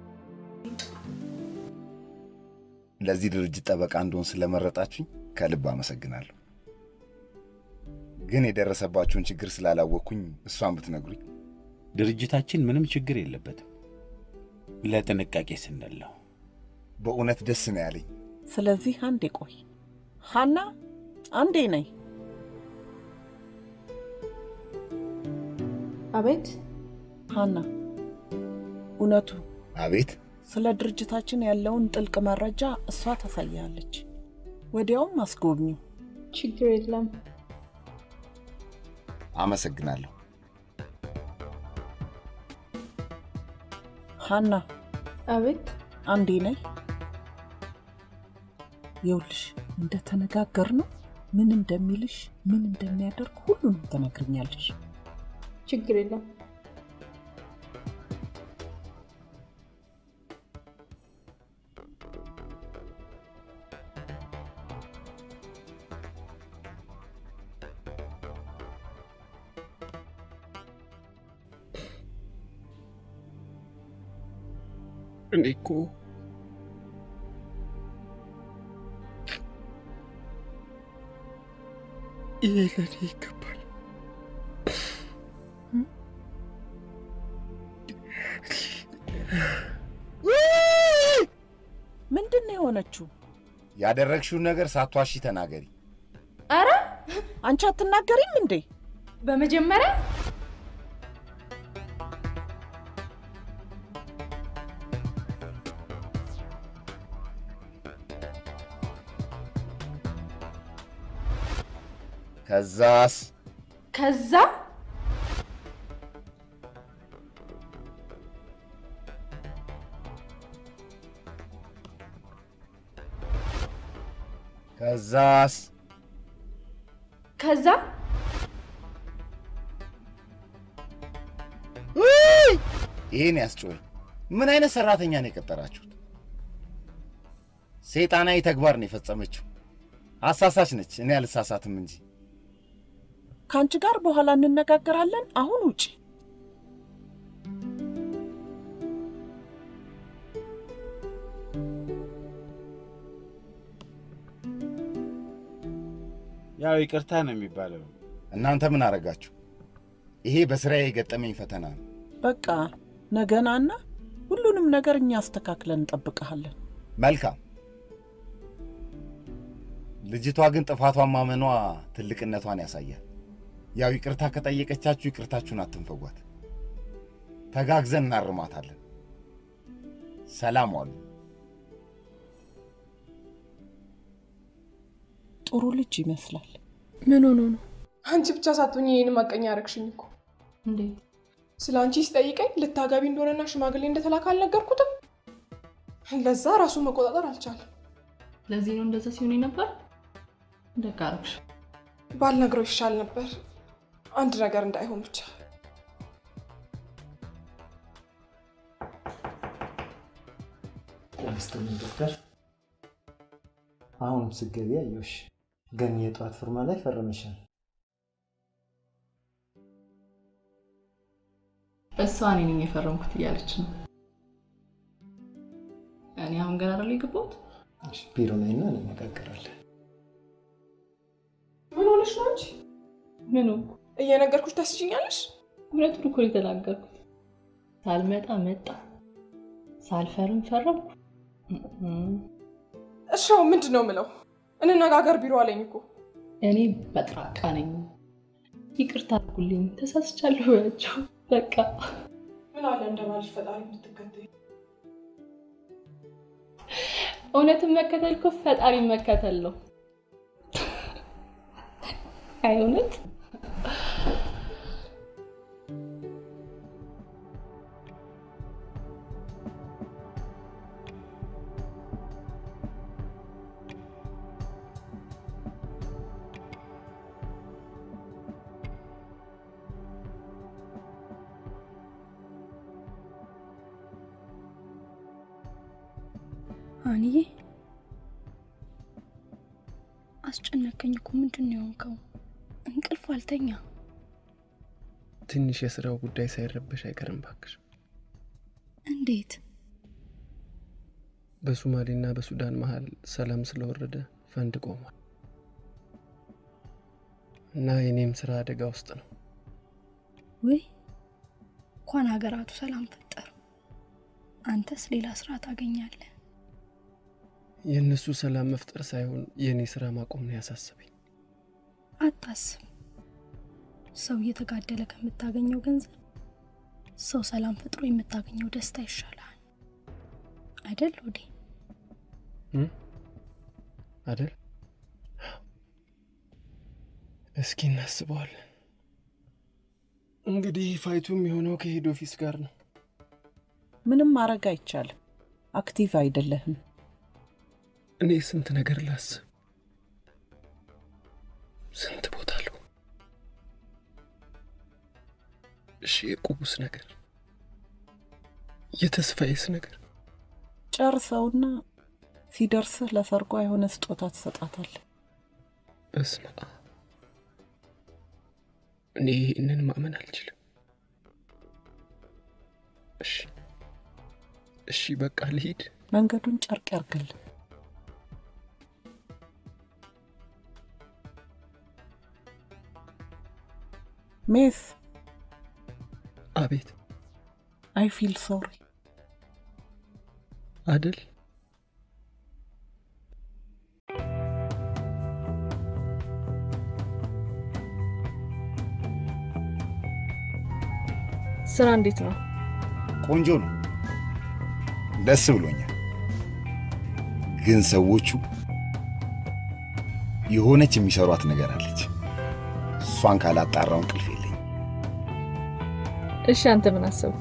ለዚህ ድርጅት ጠበቃ እንደሆን ስለመረጣችሁኝ ከልብ አመሰግናለሁ። ግን የደረሰባችሁን ችግር ስላላወቅኩኝ እሷን ብትነግሩኝ። ድርጅታችን ምንም ችግር የለበትም። ለጥንቃቄ ስንል ነው። በእውነት ደስ ነው ያለኝ። ስለዚህ አንዴ ቆይ ሀና፣ አንዴ ነይ። አቤት ሀና፣ እውነቱ። አቤት። ስለ ድርጅታችን ያለውን ጥልቅ መረጃ እሷ ታሳያለች። ወዲያውም አስጎብኚው። ችግር የለም። አመሰግናለሁ። ሀና። አቤት። አንዴ ነይ። ይኸውልሽ እንደተነጋገርነው ምን እንደሚልሽ ምን እንደሚያደርግ ሁሉንም ትነግሪኛለሽ። ችግር የለም። እኔ እኮ ይሄ ለኔ ይገባል። ምንድን ነው የሆነችው? ያደረግሽውን ነገር ሳትዋሺ ተናገሪ። አረ አንቺ አትናገሪም እንዴ? በመጀመሪያ ከዛስ ከዛ ከዛስ ከዛ ይሄን ያስጮይ ምን አይነት ሰራተኛ ነው የቀጠራችሁት? ሰይጣናዊ ተግባር ነው የፈጸመችው። አሳሳች ነች። እኔ አልሳሳትም እንጂ ካንቺ ጋር በኋላ እንነጋገራለን። አሁን ውጪ። ያው ይቅርታ ነው የሚባለው። እናንተ ምን አረጋችሁ? ይሄ በስራዬ የገጠመኝ ፈተና ነው። በቃ ነገናና ሁሉንም ነገር እኛ አስተካክለን እንጠብቀሃለን። መልካም። ልጅቷ ግን ጥፋቷን ማመኗ ትልቅነቷን ያሳያል። ያው ይቅርታ ከጠየቀቻችሁ ይቅርታችሁን አትንፈጓት። ተጋግዘን እናርማታለን። ሰላም ዋሉ። ጥሩ ልጅ ይመስላል። ምን ሆኖ ነው? አንቺ ብቻ ሳትሆኚ ይሄን ማቀኛ አረግሽኝ እኮ። እንዴ? ስለ አንቺ ሲጠይቀኝ ልታገቢ እንደሆነና ሽማግሌ እንደተላከ አልነገርኩትም። ለዛ ራሱ መቆጣጠር አልቻለም። ለዚህ ነው እንደዛ ሲሆን ነበር። ደጋርሽ ባልነግረው ይሻል ነበር። አንድ ነገር እንዳይሆን ብቻ። ለምስተን ዶክተር አሁንም ስገቢ አየሁሽ። ግን የጧት ፍርማ ላይ ፈርመሻል። እሷ እኔ ነኝ የፈረምኩት እያለች ነው። እኔ አሁን ገና አይደል የገባሁት? እሺ ቢሮ ላይ እና እንነጋገራለን። ምን ሆነሽ ነው አንቺ? ምኑ? እየነገርኩሽ ታስችኛለሽ? እውነቱን እኮ የተናገርኩት። ሳልመጣ መጣ፣ ሳልፈርም ፈረምኩ። እሺ ምንድን ነው የምለው? እንነጋገር ቢሮ አለኝ እኮ። እኔ በጥራቃ ነኝ። ይቅርታ አድርጉልኝ፣ ተሳስቻለሁ ያቸው በቃ። ምን አለ እንደማልሽ ፈጣሪ እንድትከተይ። እውነትን መከተል እኮ ፈጣሪ መከተል ነው። አይ እውነት አንዬ አስጨነቀኝ እኮ። ምንድን ነው የሆንከው? እንቅልፍ አልተኛ። ትንሽ የስራው ጉዳይ ሳይረበሽ አይቀርም ባክሽ። እንዴት? በሶማሌና በሱዳን መሃል ሰላም ስለወረደ ፈንድ ቆሟል እና የኔም ስራ አደጋ ውስጥ ነው። ወይ እንኳን ሀገራቱ ሰላም ፈጠሩ፣ አንተስ ሌላ ስራ ታገኛለህ። የእነሱ ሰላም መፍጠር ሳይሆን የኔ ስራ ማቆም ነው ያሳሰበኝ። አታስብ፣ ሰው እየተጋደለ ከምታገኘው ገንዘብ ሰው ሰላም ፈጥሮ የምታገኘው ደስታ ይሻላል አይደል? ወዴ አይደል? እስኪ እናስበዋለን። እንግዲህ ፋይቱም የሆነው ከሄድ ኦፊስ ጋር ነው። ምንም ማድረግ አይቻልም። አክቲቭ አይደለህም። እኔ ስንት ነገር ላስብ፣ ስንት ቦታ አለው። እሺ የቁቡስ ነገር፣ የተስፋዬስ ነገር ጨርሰውና ሲደርስህ ለሰርጓ የሆነ ስጦታ ትሰጣታለህ። በስመ አብ፣ እኔ ይህንን ማመን አልችልም። እሺ በቃ ልሂድ። መንገዱን ጨርቅ ያርግልህ። ሜስ። አቤት። አይ ፊል ሶሪ። አይደል? ስራ እንዴት ነው? ቆንጆ ነው። ደስ ብሎኛል። ግን ሰዎቹ የሆነች የሚሰሯት ነገር አለች። እሷን ካላጣራው እንቅልፍ የለኝ። እሺ አንተ ምን አሰብክ?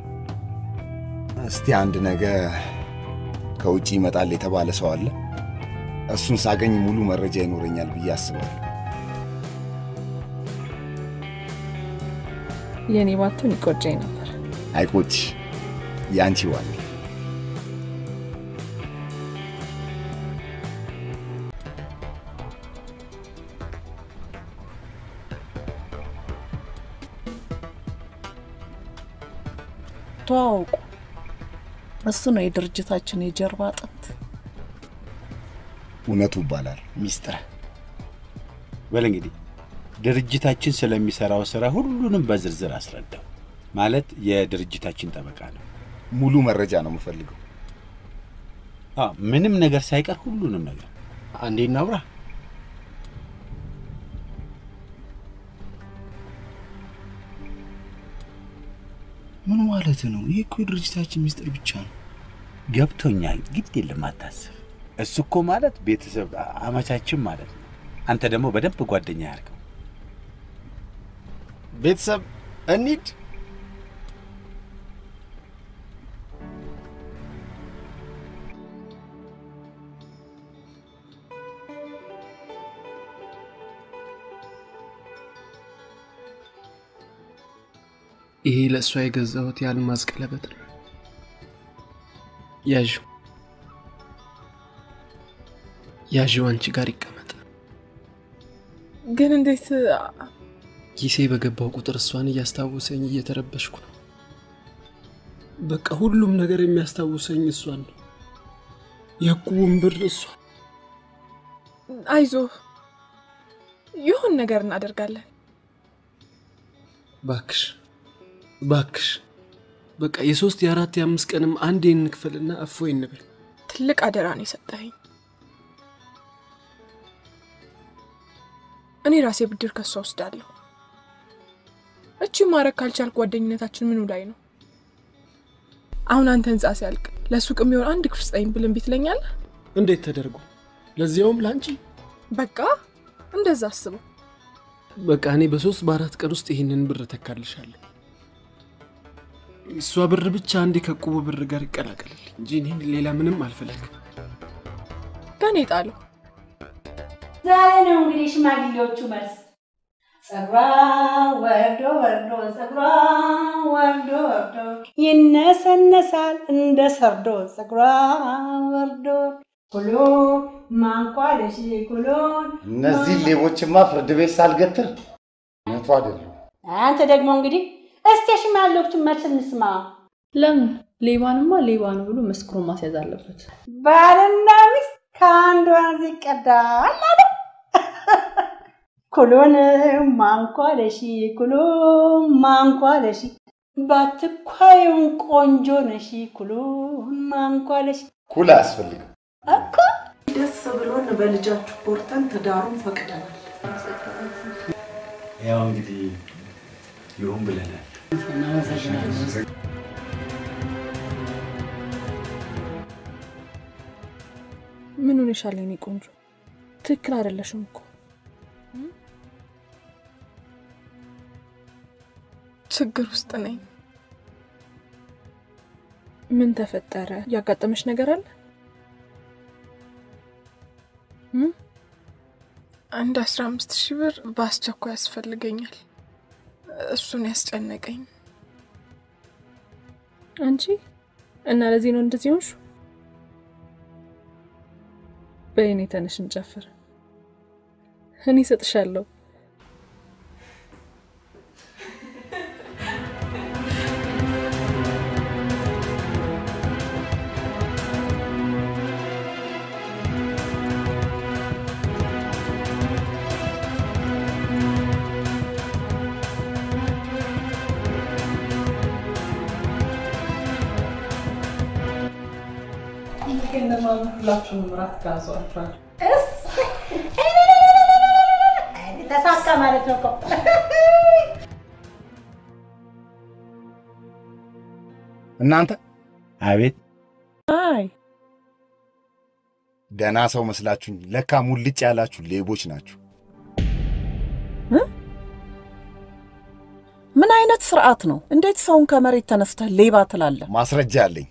እስቲ አንድ ነገር ከውጪ ይመጣል የተባለ ሰው አለ። እሱን ሳገኝ ሙሉ መረጃ ይኖረኛል ብዬ አስባለሁ። የኔ ባቱን ይቆጨኝ ነበር። አይቆጭሽ፣ ያንቺ ዋል ተዋውቁ። እሱ ነው የድርጅታችን የጀርባ አጥንት። እውነቱ ይባላል ሚስጥር። በል እንግዲህ ድርጅታችን ስለሚሰራው ስራ ሁሉንም በዝርዝር አስረዳው። ማለት የድርጅታችን ጠበቃ ነው። ሙሉ መረጃ ነው የምፈልገው። ምንም ነገር ሳይቀር ሁሉንም ነገር። አንዴ እናውራ። ምን ማለት ነው? ይሄ እኮ የድርጅታችን ሚስጥር ብቻ ነው። ገብቶኛል፣ ግድ የለም አታስብ። እሱ እኮ ማለት ቤተሰብ አመቻችን ማለት ነው። አንተ ደግሞ በደንብ ጓደኛ ያርገው። ቤተሰብ እንሂድ። ይሄ ለእሷ የገዛሁት የአልማዝ ቀለበት ነው። ያዥው አንቺ ጋር ይቀመጥ። ግን እንዴት? ኪሴ በገባው ቁጥር እሷን እያስታወሰኝ እየተረበሽኩ ነው። በቃ ሁሉም ነገር የሚያስታውሰኝ እሷን ነው። የቁም ብር እሷ። አይዞ ይሁን ነገር እናደርጋለን። ባክሽ በቃ የ3 የ4 የ5 ቀንም አንዴ እንክፈልና እፎይ እንበል። ትልቅ አደራ ነው የሰጠኸኝ። እኔ ራሴ ብድር ከሷ ወስዳለሁ። እቺ ማረክ ካልቻል ጓደኝነታችን ምኑ ላይ ነው? አሁን አንተ ህንጻ ሲያልቅ ለሱቅ የሚሆን አንድ ክፍል ስጠኝ ብለን ቢትለኛል? እንዴት ተደርጎ? ለዚያውም ላንቺ? በቃ እንደዛ አስበው። በቃ እኔ በ3 በ4 ቀን ውስጥ ይሄንን ብር ተካልሻለሁ። እሷ ብር ብቻ አንዴ ከቁቡ ብር ጋር ይቀላቀልልኝ እንጂ እኔ ሌላ ምንም አልፈልግም። ከኔ ጣለው። ዛሬ ነው እንግዲህ ሽማግሌዎቹ መልስ። ጸጉሯ ወርዶ ወርዶ ጸጉሯ ወርዶ ወርዶ ይነሰነሳል እንደ ሰርዶ ጸጉሯ ወርዶ ኩሎ ማንኳለሽ ኩሎን። እነዚህ ሌቦችማ ፍርድ ቤት ሳልገትር እውነቱ አይደለም። አንተ ደግሞ እንግዲህ እስቲ ሽማግሌዎቹ መልስ እንስማ። ለምን? ሌባንማ ሌባ ነው ብሎ መስክሮ ማስያዝ አለበት። ባልና ሚስት ከአንዱ ወንዝ ይቀዳል አለ። ኩሎን ማንኳለሽ ኩሎን ማንኳለሽ ባትኳዩን ቆንጆ ነሽ ኩሎን ማንኳለሽ። ኩል አያስፈልግም እኮ ደስ ብሎን በልጃችሁ ኮርተን ትዳሩን ፈቅደናል። ያው እንግዲህ ይሁን ብለናል። ምን ሆነሻል የኔ ቆንጆ? ትክክል አይደለሽም እኮ። ችግር ውስጥ ነኝ። ምን ተፈጠረ? ያጋጠመሽ ነገር አለ? አንድ 15,000 ብር በአስቸኳይ ያስፈልገኛል። እሱን ያስጨነቀኝ። አንቺ እና ለዚህ ነው እንደዚህ ሆንሽ? በእኔ ተነሽ እንጨፍር። እኔ እሰጥሻለሁ። ሁላችሁንም ራት ጋብዟችኋል። ተሳካ ማለት ነው እኮ። እናንተ አቤት። አይ ደህና ሰው መስላችሁኝ፣ ለካ ሙልጭ ያላችሁ ሌቦች ናችሁ። አይነት ስርዓት ነው? እንዴት ሰውን ከመሬት ተነስተህ ሌባ ትላለህ? ማስረጃ አለኝ።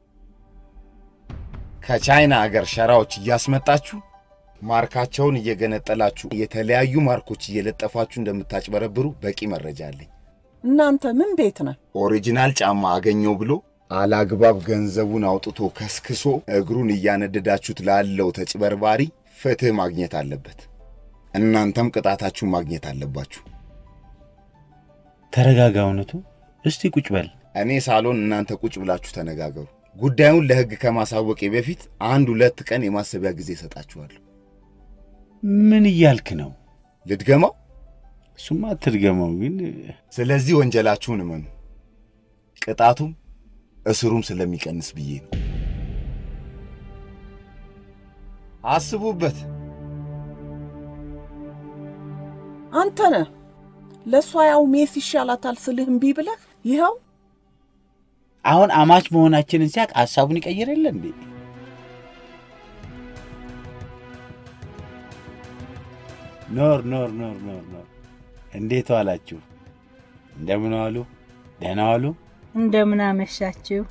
ከቻይና ሀገር ሸራዎች እያስመጣችሁ ማርካቸውን እየገነጠላችሁ የተለያዩ ማርኮች እየለጠፋችሁ እንደምታጭበረብሩ በቂ መረጃ አለኝ። እናንተ ምን ቤት ነህ? ኦሪጂናል ጫማ አገኘው ብሎ አላግባብ ገንዘቡን አውጥቶ ከስክሶ እግሩን እያነደዳችሁት ላለው ተጭበርባሪ ፍትህ ማግኘት አለበት። እናንተም ቅጣታችሁን ማግኘት አለባችሁ። ተረጋጋ እውነቱ። እስቲ ቁጭ በል። እኔ ሳሎን፣ እናንተ ቁጭ ብላችሁ ተነጋገሩ። ጉዳዩን ለህግ ከማሳወቄ በፊት 1-2 ቀን የማሰቢያ ጊዜ ሰጣችኋለሁ። ምን እያልክ ነው? ልድገመው? እሱማ አትድገመው ግን። ስለዚህ ወንጀላችሁን እመኑ። ቅጣቱም እስሩም ስለሚቀንስ ብዬ ነው። አስቡበት። አንተ ነህ ለሷ ያው ሜስ ይሻላታል ስልህ እምቢ ብለህ ይኸው አሁን አማች መሆናችንን ሲያቅ ሐሳቡን ይቀይር የለ እንዴ? ኖር እንዴት ዋላችሁ? እንደምን ዋሉ? ደህና ዋሉ? እንደምን አመሻችሁ?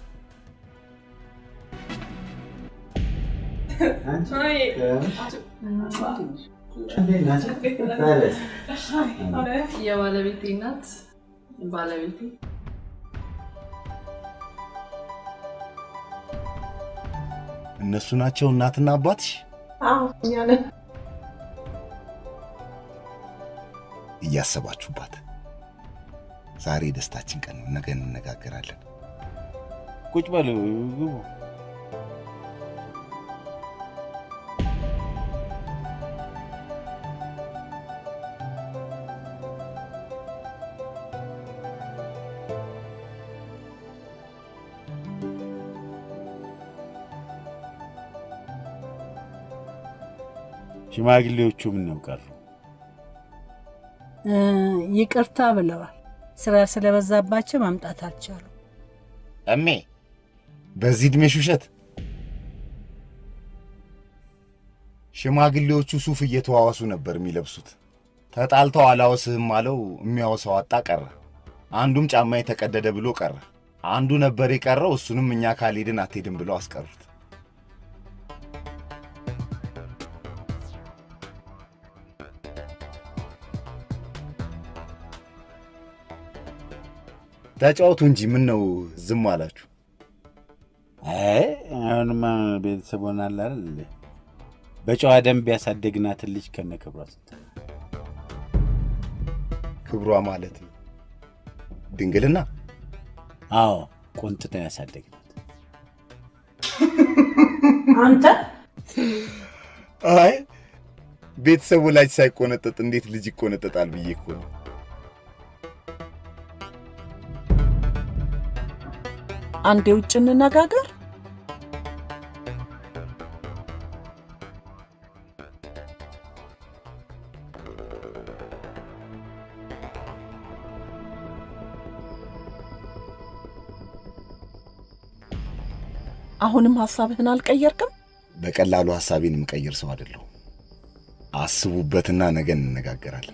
የባለቤቴ እናት ባለቤቴ እነሱ ናቸው እናትና አባትሽ? አዎ እኛ ነን። እያሰባችሁባት። ዛሬ ደስታችን ቀን ነው። ነገ እንነጋገራለን። ቁጭ በሉ ግቡ። ሽማግሌዎቹ ምን ነው ቀሩ? ይቅርታ ብለዋል። ስራ ስለበዛባቸው ማምጣት አልቻሉ። እሜ በዚህ እድሜሽ ውሸት? ሽማግሌዎቹ ሱፍ እየተዋዋሱ ነበር የሚለብሱት። ተጣልተው አላወስህም አለው። የሚያወሳው አጣ ቀረ። አንዱም ጫማ የተቀደደ ብሎ ቀረ። አንዱ ነበር የቀረው። እሱንም እኛ ካልሄድን አትሄድም ብለው አስቀሩት። ተጫወቱ እንጂ ምን ነው ዝም አላችሁ? አሁንማ ቤተሰብ ሆናል አይደል? በጨዋ ደንብ ያሳደግናት ልጅ ከነክብሯ ስትል ክብሯ ማለት ድንግልና? አዎ ቆንጥተን ያሳደግናት። አንተ አይ ቤተሰብ ወላጅ ሳይቆነጠጥ እንዴት ልጅ ይቆነጠጣል ብዬ እኮ ነው። አንዴ ውጭ እንነጋገር። አሁንም ሐሳብህን አልቀየርክም? በቀላሉ ሐሳቤን የምቀይር ሰው አይደለሁ። አስቡበትና ነገ እንነጋገራለን።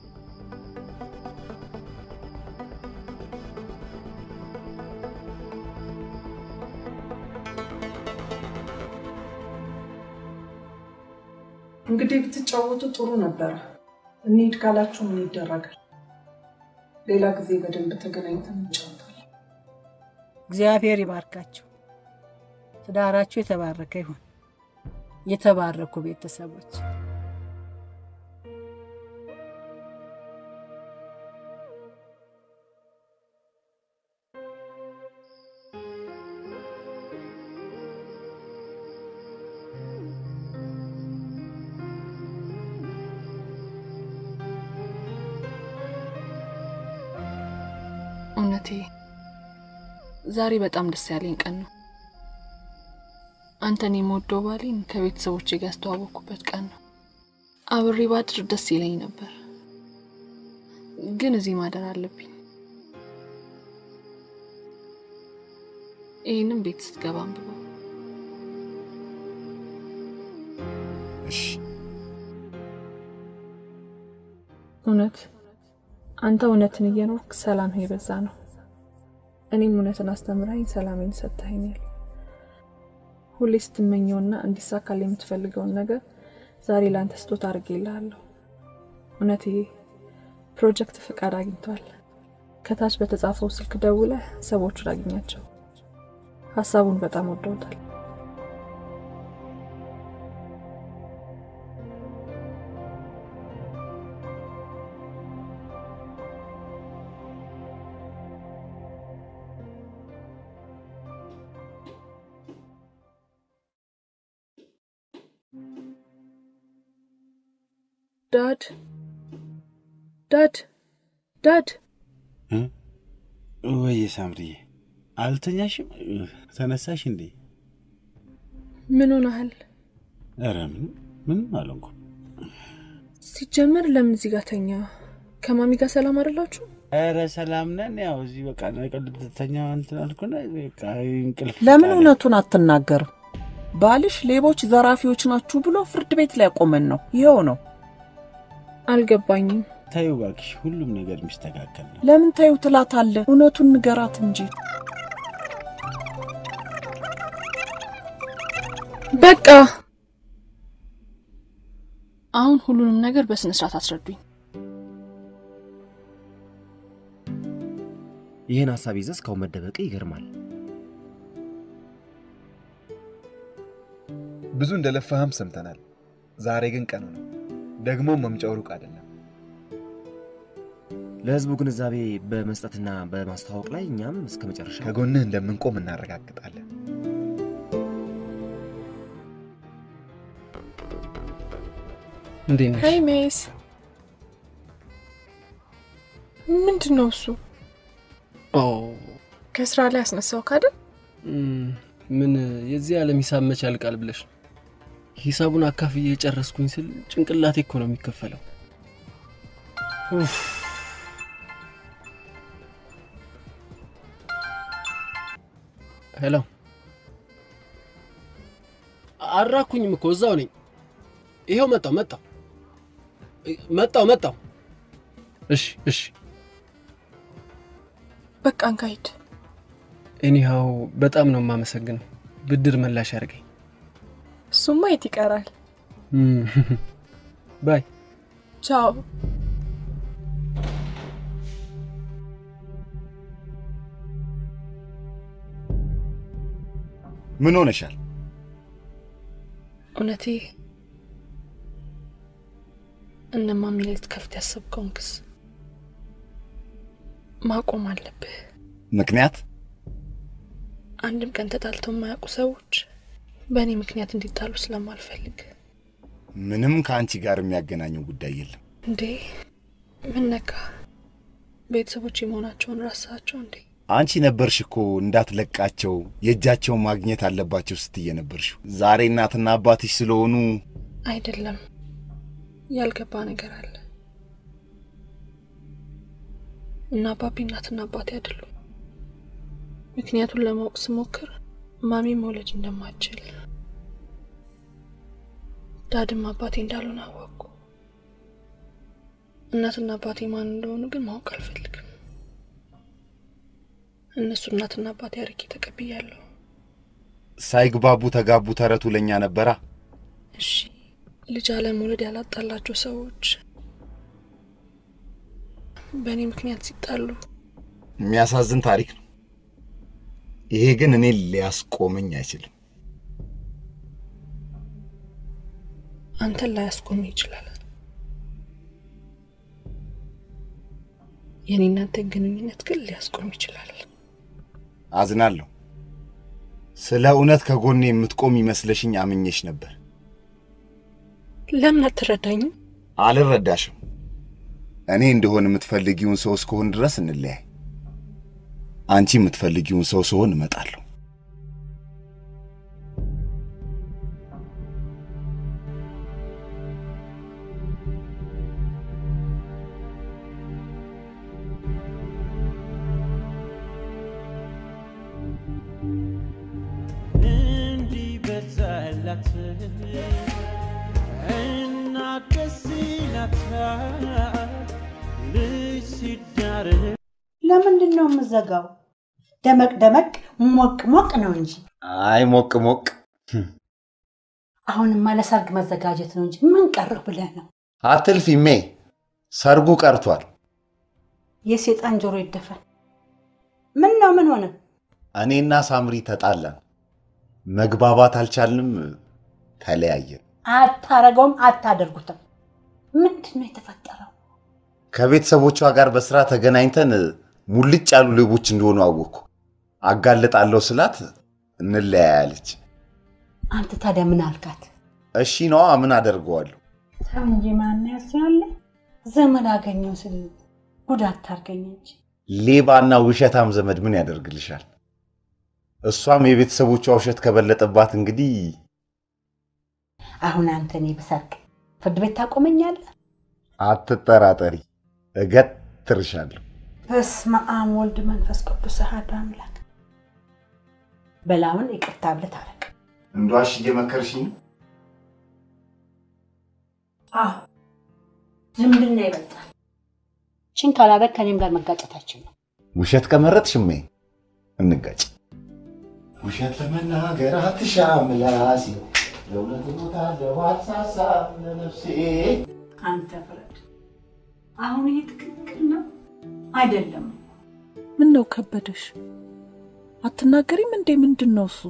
እንግዲህ ብትጫወቱ ጥሩ ነበር። እንሂድ ካላችሁ ምን ይደረጋል? ሌላ ጊዜ በደንብ ተገናኝተን እንጫወታለን። እግዚአብሔር ይባርካችሁ። ትዳራችሁ የተባረከ ይሁን። የተባረኩ ቤተሰቦች። እውነቴ ዛሬ በጣም ደስ ያለኝ ቀን ነው። አንተን የምወደው ባሌን ከቤተሰቦቼ ጋር ያስተዋወቅኩበት ቀን ነው። አብሬ ባድር ደስ ይለኝ ነበር፣ ግን እዚህ ማደር አለብኝ። ይህንም ቤት ስትገባ አንብበው። እሺ። እውነት አንተ እውነትን እየኖርክ ሰላም ይበዛ ነው። እኔም እውነትን አስተምራኝ ሰላሜን ሰጥተኸኛል። ሁሌ ስትመኘውና እንዲሳካልኝ የምትፈልገውን ነገር ዛሬ ላንተ ስጦታ አድርጌልሃለሁ። እውነቴ ፕሮጀክት ፍቃድ አግኝቷል። ከታች በተጻፈው ስልክ ደውለህ ሰዎቹን አግኛቸው። ሐሳቡን በጣም ወደውታል። ዳድ ወይ ሳምሪዬ አልተኛሽም? ተነሳሽ እንዴ? ምን ሆነሃል? ኧረ ምን አልሆንኩም። ሲጀመር ለምን እዚህ ጋር ተኛ? ከማሚ ጋር ሰላም አይደላችሁ? ኧረ ሰላም ነን። ያው እዚህ በቃ ነቀልተኛ እንትን አልኩና በቃ እንቅልፍ። ለምን እውነቱን አትናገርም? ባልሽ ሌቦች ዘራፊዎች ናችሁ ብሎ ፍርድ ቤት ላይ ቆመን ነው። ይሄው ነው። አልገባኝም። ታዩ እባክሽ፣ ሁሉም ነገር የሚስተካከል ነው። ለምን ታዩ ትላታለህ? እውነቱን ንገራት እንጂ። በቃ አሁን ሁሉንም ነገር በስነ ስርዓት አስረዱኝ። ይሄን ሐሳብ ይዘህ እስካሁን መደበቅ ይገርማል። ብዙ እንደለፋህም ሰምተናል። ዛሬ ግን ቀኑ ነው። ደግሞ መምጫው ሩቅ አይደለም። ለህዝቡ ግንዛቤ በመስጠትና በማስተዋወቅ ላይ እኛም እስከመጨረሻ ከጎንህ እንደምንቆም እናረጋግጣለን። እንዴት ነሽ? ሃይ ሜስ። ምንድነው እሱ? ከስራ ላይ አስነሳው ካደ? ምን የዚህ ዓለም ሂሳብ መች ያልቃል ብለሽ ነው? ሂሳቡን አካፍዬ ጨረስኩኝ ስል ጭንቅላቴ እኮ ነው የሚከፈለው። ሄሎ አራኩኝም እኮ እዛው ነኝ። ይሄው መጣው። እሺ በቃ እንካይድ። ኤኒሃው በጣም ነው የማመሰግነው። ብድር መላሽ አድርገኝ። እሱማ የት ይቀራል። ባይ ቻው። ምን ሆነሻል? እውነቴ እነማሚ ልትከፍት ያሰብከውን ክስ ማቆም አለብህ። ምክንያት? አንድም ቀን ተጣልተው የማያውቁ ሰዎች በእኔ ምክንያት እንዲጣሉ ስለማልፈልግ። ምንም ከአንቺ ጋር የሚያገናኘው ጉዳይ የለም። እንዴ ምን ነካ? ቤተሰቦች መሆናቸውን ረሳቸው እንዴ? አንቺ ነበርሽ እኮ እንዳትለቃቸው የእጃቸው ማግኘት አለባቸው ስትይ ነበርሽው። ዛሬ እናትና አባትሽ ስለሆኑ አይደለም። ያልገባ ነገር አለ። እና አባቢ እናትና አባቴ አይደሉም። ምክንያቱን ለማወቅ ስሞክር ማሚ መውለድ እንደማትችል ዳድም አባቴ እንዳልሆነ አወቅኩ። እናትና አባቴ ማን እንደሆኑ ግን ማወቅ አልፈልግም። እነሱ እናትና አባቴ አርቄ ተቀብያለሁ። ሳይግባቡ ተጋቡ ተረቱ ለኛ ነበራ። እሺ ልጅ አለመውለድ ያላጣላቸው ሰዎች በእኔ ምክንያት ሲጣሉ የሚያሳዝን ታሪክ ነው። ይሄ ግን እኔ ሊያስቆመኝ አይችልም። አንተን ላያስቆም ይችላል። የኔና አንተ ግንኙነት ግን ሊያስቆም ይችላል። አዝናለሁ። ስለ እውነት ከጎኔ የምትቆም ይመስለሽኝ አምኜሽ ነበር። ለምን አትረዳኝም? አልረዳሽም። እኔ እንደሆነ የምትፈልጊውን ሰው እስከሆን ድረስ እንለያይ። አንቺ የምትፈልጊውን ሰው ስሆን እመጣለሁ። ለምንድን ነው የምዘጋው? ደመቅ ደመቅ ሞቅ ሞቅ ነው እንጂ። አይ ሞቅ ሞቅ። አሁንማ ለሰርግ መዘጋጀት ነው እንጂ ምን ቀርህ ብለህ ነው? አትልፊሜ፣ ሰርጉ ቀርቷል። የሴጣን ጆሮ ይደፈን። ምን ነው ምን ሆነ? እኔና ሳምሪ ተጣላን፣ መግባባት አልቻልንም፣ ተለያየን። አታረገውም፣ አታደርጉትም። ምንድን ነው የተፈጠረው? ከቤተሰቦቿ ጋር በስራ ተገናኝተን ሙልጭ ያሉ ሌቦች እንደሆኑ አወቅኩ። አጋልጣለሁ ስላት እንለያያለች። አንተ ታዲያ ምን አልካት? እሺ ነዋ፣ ምን አደርገዋለሁ? ተው እንጂ ማን ያስራል? ዘመድ አገኘው ስል ጉዳት ታርገኝ እንጂ። ሌባና ውሸታም ዘመድ ምን ያደርግልሻል? እሷም የቤተሰቦቿ ውሸት ከበለጠባት እንግዲህ አሁን አንተ እኔ ብሰርቅ ፍርድ ቤት ታቆመኛለህ? አትጠራጠሪ፣ እገትርሻለሁ። በስመ አብ ወልድ መንፈስ ቅዱስ አሐዱ አምላክ። በላውን ይቅርታ ብለህ ታረቅ። እንደዋሽ እየመከርሽኝ? አዎ ዝምድና ይበልጣል። ችን ካላረግ ከኔም ጋር መጋጨታችን ነው። ውሸት ከመረጥሽሜ እንጋጭ። ውሸት ለመናገር አትሻም ምላሴ፣ ለእውነት እሞታለሁ አልሳሳም ለነፍሴ። አንተ ፍረድ። አሁን ይሄ ትክክል ነው አይደለም? ምን ነው ከበደሽ? አትናገሪም እንዴ? ምንድን ነው እሱ?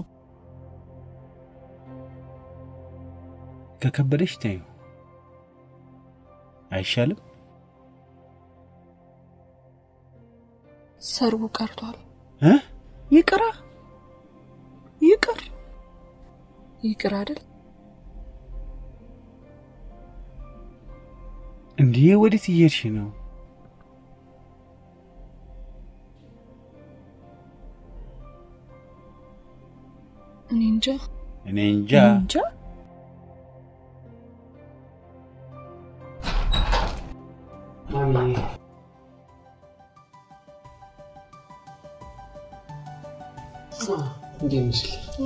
ከከበደሽ ተይው አይሻልም? ሰርጉ ቀርቷል። ይቅራ ይቅር አይደል? እንዴ ወዴት እየሄድሽ ነው? እኔ እንጃ ማሚ እንዴት ነሽ?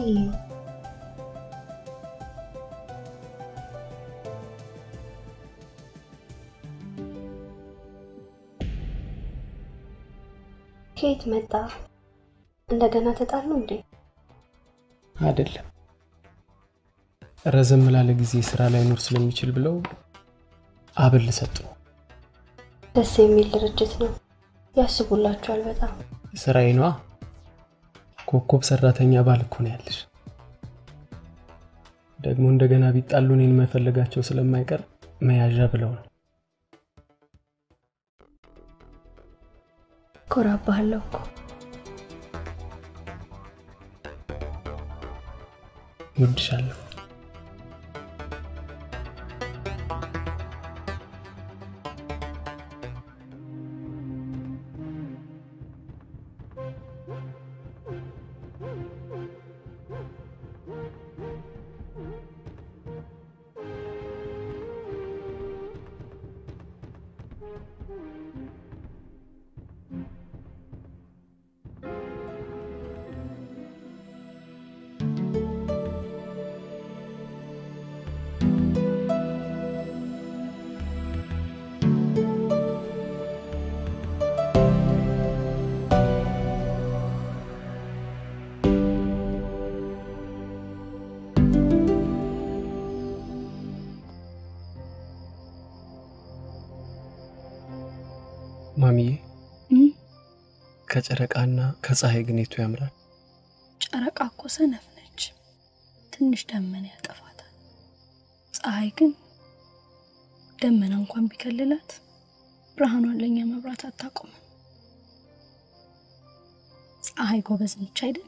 ከየት መጣ? እንደገና ተጣሉ እንዴ? አይደለም፣ ረዘም ላለ ጊዜ ስራ ላይ ኖር ስለሚችል ብለው አበል ሰጡ። ደስ የሚል ድርጅት ነው፣ ያስቡላችኋል በጣም። ስራዬ ነዋ። ኮከብ ሰራተኛ ባል እኮ ነው ያለሽ። ደግሞ እንደገና ቢጣሉ እኔን መፈለጋቸው ስለማይቀር መያዣ ብለው ነው። ኮራባለሁ እኮ። እወድሻለሁ። ማሚዬ ከጨረቃና ከፀሐይ ግን የቱ ያምራል? ጨረቃ እኮ ሰነፍ ነች፣ ትንሽ ደመና ያጠፋታል። ፀሐይ ግን ደመና እንኳን ቢከልላት ብርሃኗን ለኛ መብራት አታቆም። ፀሐይ ጎበዝ ነች አይደል?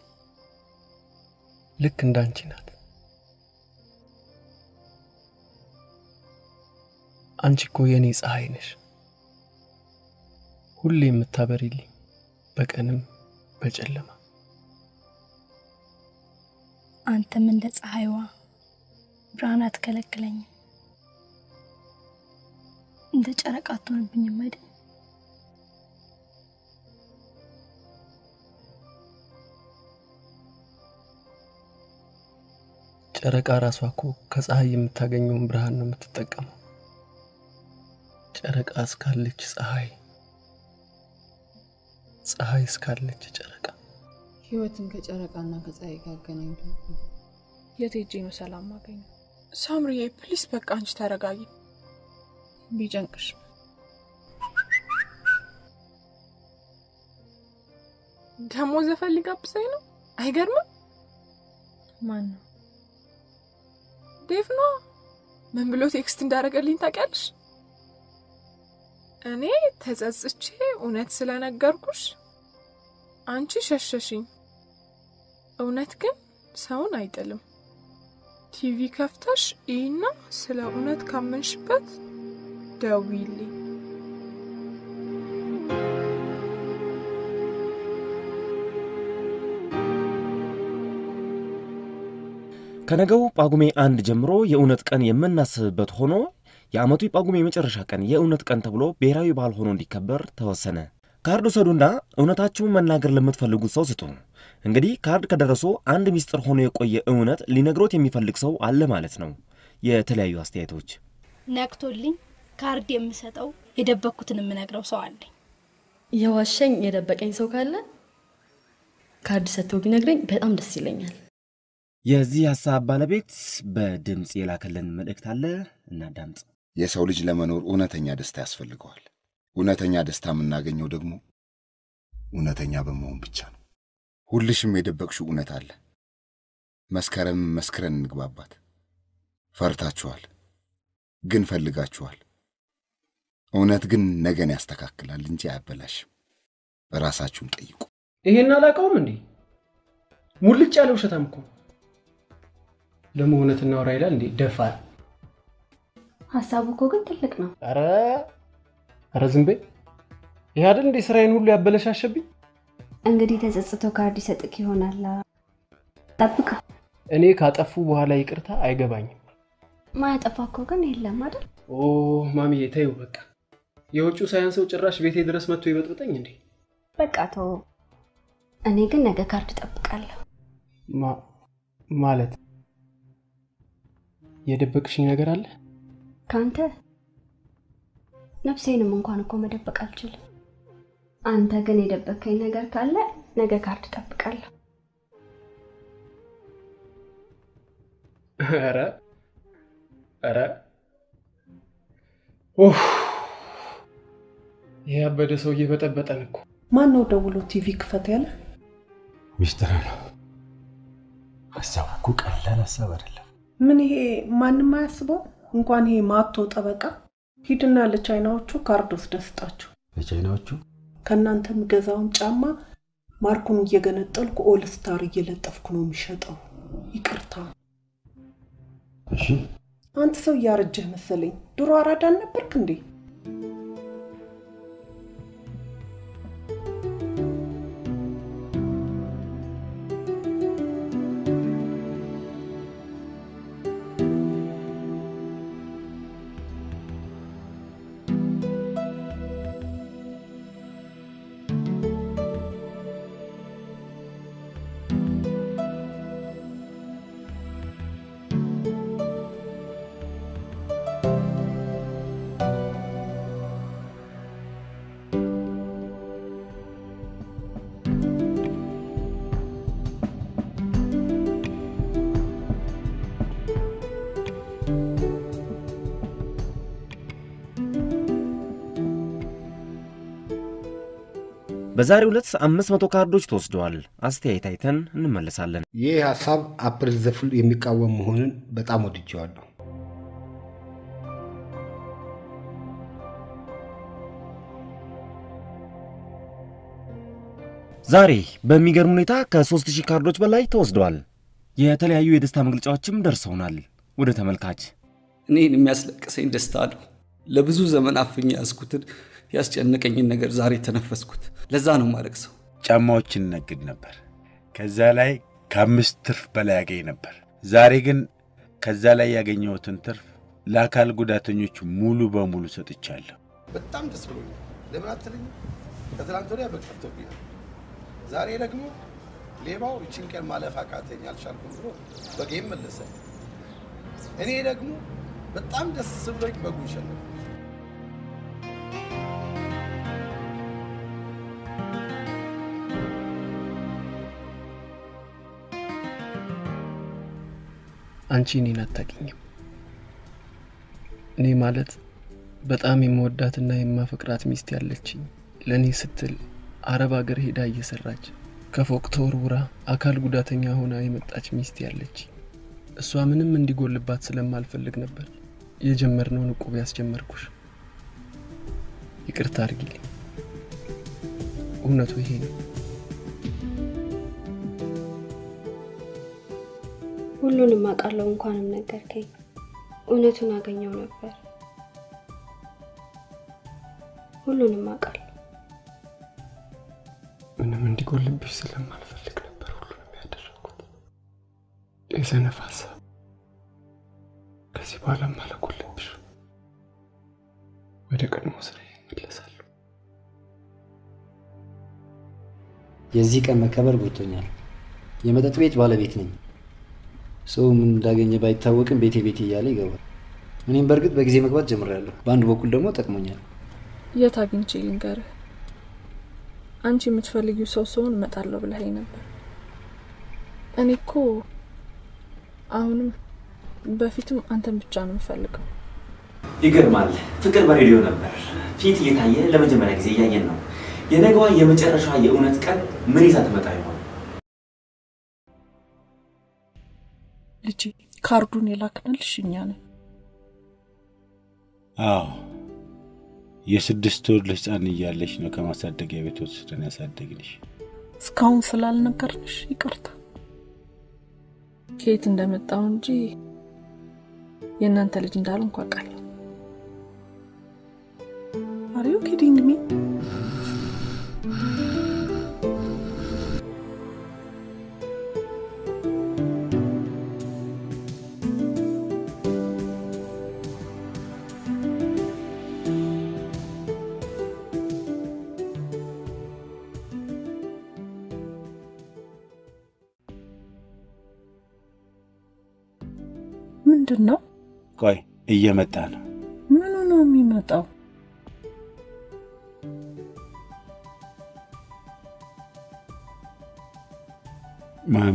ልክ እንዳንቺ ናት። አንቺ እኮ የኔ ፀሐይ ነሽ፣ ሁሌ የምታበሪልኝ በቀንም በጨለማ። አንተም እንደ ፀሐይዋ ብርሃን አትከለክለኝም፣ እንደ ጨረቃ አትሆንብኝም አይደል? ጨረቃ ራሷ እኮ ከፀሐይ የምታገኘውን ብርሃን ነው የምትጠቀመው። ጨረቃ እስካለች ፀሐይ፣ ፀሐይ እስካለች ጨረቃ። ህይወትን ከጨረቃና ከፀሐይ ጋር አገናኝቶ የት ሄጄ ነው ሰላም ማገኘው? ሳምሪዬ ፕሊስ በቃ አንቺ ተረጋጊ። ቢጨንቅሽ ደሞ ዘፈን ሊጋብዘኝ ነው። አይገርምም? ማን ነው? ዴቭ ነው። ምን ብሎ ቴክስት እንዳደረገልኝ ታውቂያለሽ? እኔ ተጸጽቼ እውነት ስለነገርኩሽ አንቺ ሸሸሽኝ። እውነት ግን ሰውን አይጥልም። ቲቪ ከፍተሽ ይህና ስለ እውነት ካመንሽበት ደውይልኝ። ከነገው ጳጉሜ 1 ጀምሮ የእውነት ቀን የምናስብበት ሆኖ የዓመቱ ጳጉሜ የመጨረሻ ቀን የእውነት ቀን ተብሎ ብሔራዊ በዓል ሆኖ እንዲከበር ተወሰነ። ካርድ ውሰዱና እውነታችሁን መናገር ለምትፈልጉት ሰው ስጡ። እንግዲህ ካርድ ከደረሶ አንድ ሚስጥር ሆኖ የቆየ እውነት ሊነግሮት የሚፈልግ ሰው አለ ማለት ነው። የተለያዩ አስተያየቶች ነክቶልኝ ካርድ የምሰጠው የደበኩትን የምነግረው ሰው አለኝ። የዋሸኝ የደበቀኝ ሰው ካለ ካርድ ሰጥቶ ቢነግረኝ በጣም ደስ ይለኛል። የዚህ ሐሳብ ባለቤት በድምጽ የላከልን መልእክት አለ እናዳምጥ። የሰው ልጅ ለመኖር እውነተኛ ደስታ ያስፈልገዋል። እውነተኛ ደስታ የምናገኘው ደግሞ እውነተኛ በመሆን ብቻ ነው። ሁልሽም የደበቅሽው እውነት አለ። መስከረም መስክረን እንግባባት። ፈርታችኋል፣ ግን ፈልጋችኋል። እውነት ግን ነገን ያስተካክላል እንጂ አያበላሽም። ራሳችሁን ጠይቁ። ይሄን አላውቀውም እንዴ? ሙልጭ ያለው ውሸታም እኮ ደሞ እውነት እናወራ ይላል እንዴ? ደፋር። ሐሳቡ እኮ ግን ትልቅ ነው። ኧረ ዝም በይ። ይሄ አይደል እንዴ ስራዬን ሁሉ ያበለሻሸብኝ? እንግዲህ ተጸጽቶ ካርድ ይሰጥክ ይሆናል። ጠብቃ። እኔ ካጠፉ በኋላ ይቅርታ አይገባኝም። ማያጠፋ እኮ ግን የለም አይደል? ኦ ማሚዬ ተይው በቃ። የውጭው ሳያንሰው ጭራሽ ቤቴ ድረስ መጥቶ ይበጥብጠኝ እንዴ? በቃ ተው። እኔ ግን ነገ ካርድ ጠብቃለሁ። ማለት የደበቅሽኝ ነገር አለ? ካንተ ነፍሴንም እንኳን እኮ መደበቅ አልችልም። አንተ ግን የደበከኝ ነገር ካለ ነገ ካርድ ጠብቃለሁ። ኧረ ያበደ ሰው እየበጠበጠን እኮ። ማን ነው ደውሎ ቲቪ ክፈት ያለ? ሚስጥር ነው። ሐሳቡ እኮ ቀላል ሐሳብ አይደለም። ምን ይሄ ማንም አያስበው? እንኳን ይሄ ማቶ ጠበቃ ሂድና ለቻይናዎቹ ካርድ ወስደስጣቸው። ለቻይናዎቹ ከናንተ ምገዛውን ጫማ ማርኩን እየገነጠልኩ ኦል ስታር እየለጠፍኩ ነው የሚሸጠው። ይቅርታ። እሺ አንተ ሰው ያረጀህ መሰለኝ። ድሮ አራዳን ነበርክ እንዴ? በዛሬው ዕለት 500 ካርዶች ተወስደዋል። አስተያየት አይተን እንመለሳለን። ይህ ሐሳብ አፕሪል ዘፉል የሚቃወም መሆኑን በጣም ወድጄዋለሁ። ዛሬ በሚገርም ሁኔታ ከ3000 ካርዶች በላይ ተወስደዋል። የተለያዩ የደስታ መግለጫዎችም ደርሰውናል። ወደ ተመልካች እኔን የሚያስለቅሰኝ ደስታ ነው። ለብዙ ዘመን አፍኛ ያስኩትን ያስጨነቀኝን ነገር ዛሬ ተነፈስኩት። ለዛ ነው ማለቅሰው። ጫማዎችን ነግድ ነበር። ከዛ ላይ ከ5 ትርፍ በላይ ያገኝ ነበር። ዛሬ ግን ከዛ ላይ ያገኘሁትን ትርፍ ለአካል ጉዳተኞች ሙሉ በሙሉ ሰጥቻለሁ። በጣም ደስ ብሎኛል። ለምን አትለኝ? ከትላንት ወዲያ በቀርቶብኛል። ዛሬ ደግሞ ሌባው እቺን ቀን ማለፍ አቃተኝ አልቻልኩም ብሎ በጌም መለሰ። እኔ ደግሞ በጣም ደስ ብሎኝ በጉን ሸለምኩት። አንቺ እኔን አታውቂኝም። እኔ ማለት በጣም የምወዳትና የማፈቅራት ሚስት ያለችኝ ለእኔ ስትል አረብ ሀገር ሄዳ እየሰራች ከፎቅ ተወርውራ አካል ጉዳተኛ ሆና የመጣች ሚስት ያለች እሷ ምንም እንዲጎልባት ስለማልፈልግ ነበር የጀመርነውን ዕቁብ ያስጀመርኩሽ። ይቅርታ አድርጊልኝ። እውነቱ ይሄ ነው። ሁሉንም አውቃለሁ እንኳንም ነገርከኝ። እውነቱን አገኘው ነበር። ሁሉንም አውቃለሁ። ምንም እንዲጎልብሽ ስለማልፈልግ ነበር ሁሉንም ያደረኩት። የሰነፍ ሀሳብ ከዚህ በኋላ ማለጎልብሽ ወደ ቀድሞ ስራዬ እመለሳለሁ። የዚህ ቀን መከበር ጎድቶኛል። የመጠጥ ቤት ባለቤት ነኝ። ሰው ምን እንዳገኘ ባይታወቅም ቤቴ እያለ ይገባል። እኔም በርግጥ በጊዜ መግባት ጀምሬያለሁ። በአንድ በኩል ደግሞ ጠቅሞኛል። የት አግኝቼ ልንገርህ? አንቺ የምትፈልጊው ሰውን እመጣለሁ ብለኸኝ ነበር። እኔ እኮ አሁንም በፊትም አንተን ብቻ ነው የምፈልገው። ይገርማል። ፍቅር በሬዲዮ ነበር ፊት እየታየ ለመጀመሪያ ጊዜ እያየን ነው። የነገዋ የመጨረሻ የእውነት ቀን ምን ይዛ ትመጣ ይሆን? ልጄ ካርዱን የላክንልሽ እኛ ነን። አዎ የ6 ወር ህፃን እያለሽ ነው ከማሳደጊያ ቤት ወስደን ያሳደግንሽ። እስካሁን ስላልነገርንሽ ይቅርታ። ከየት እንደመጣው እንጂ የእናንተ ልጅ እንዳልሆንኩ አውቃለሁ። Are you kidding me? ምንድነው? ቆይ እየመጣ ነው። ምኑ ነው የሚመጣው? ማሚ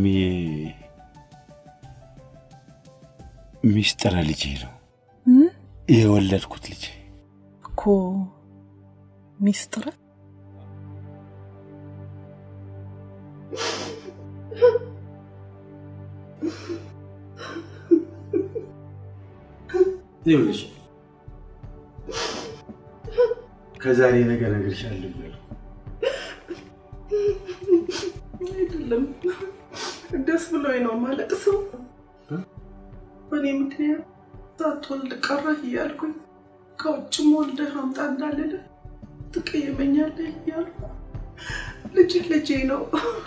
ሚስጥር ልጄ ነው የወለድኩት ልጄ እኮ። ሚስጥር ይኸውልሽ ከዛሬ ነገ እነግርሻለሁ። አይደለም ደስ ብሎኝ ነው ማለቅሰው። በእኔ ምክንያት ሳትወልድ ቀረህ እያልኩኝ ከውጭም ወልደህ አምጣ እንዳልልህ ትቀየመኛለህ እያልኩ ልጄ ነው።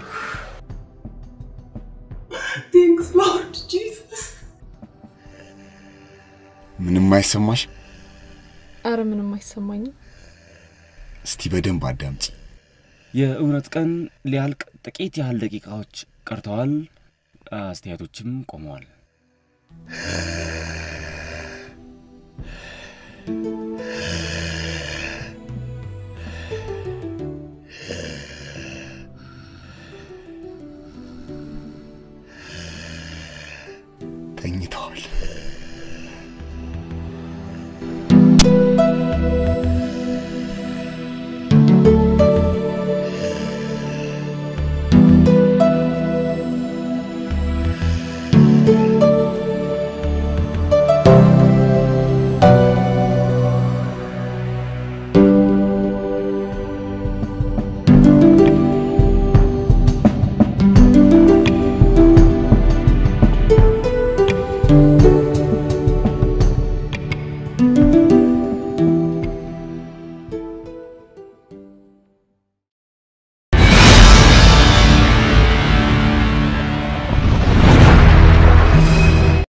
Thanks Lord Jesus. ምንም አይሰማሽ? አረ ምንም አይሰማኝም። እስቲ በደንብ አዳምጪ። የእውነት ቀን ሊያልቅ ጥቂት ያህል ደቂቃዎች ቀርተዋል። አስተያየቶችም ቆመዋል። ተኝተዋል።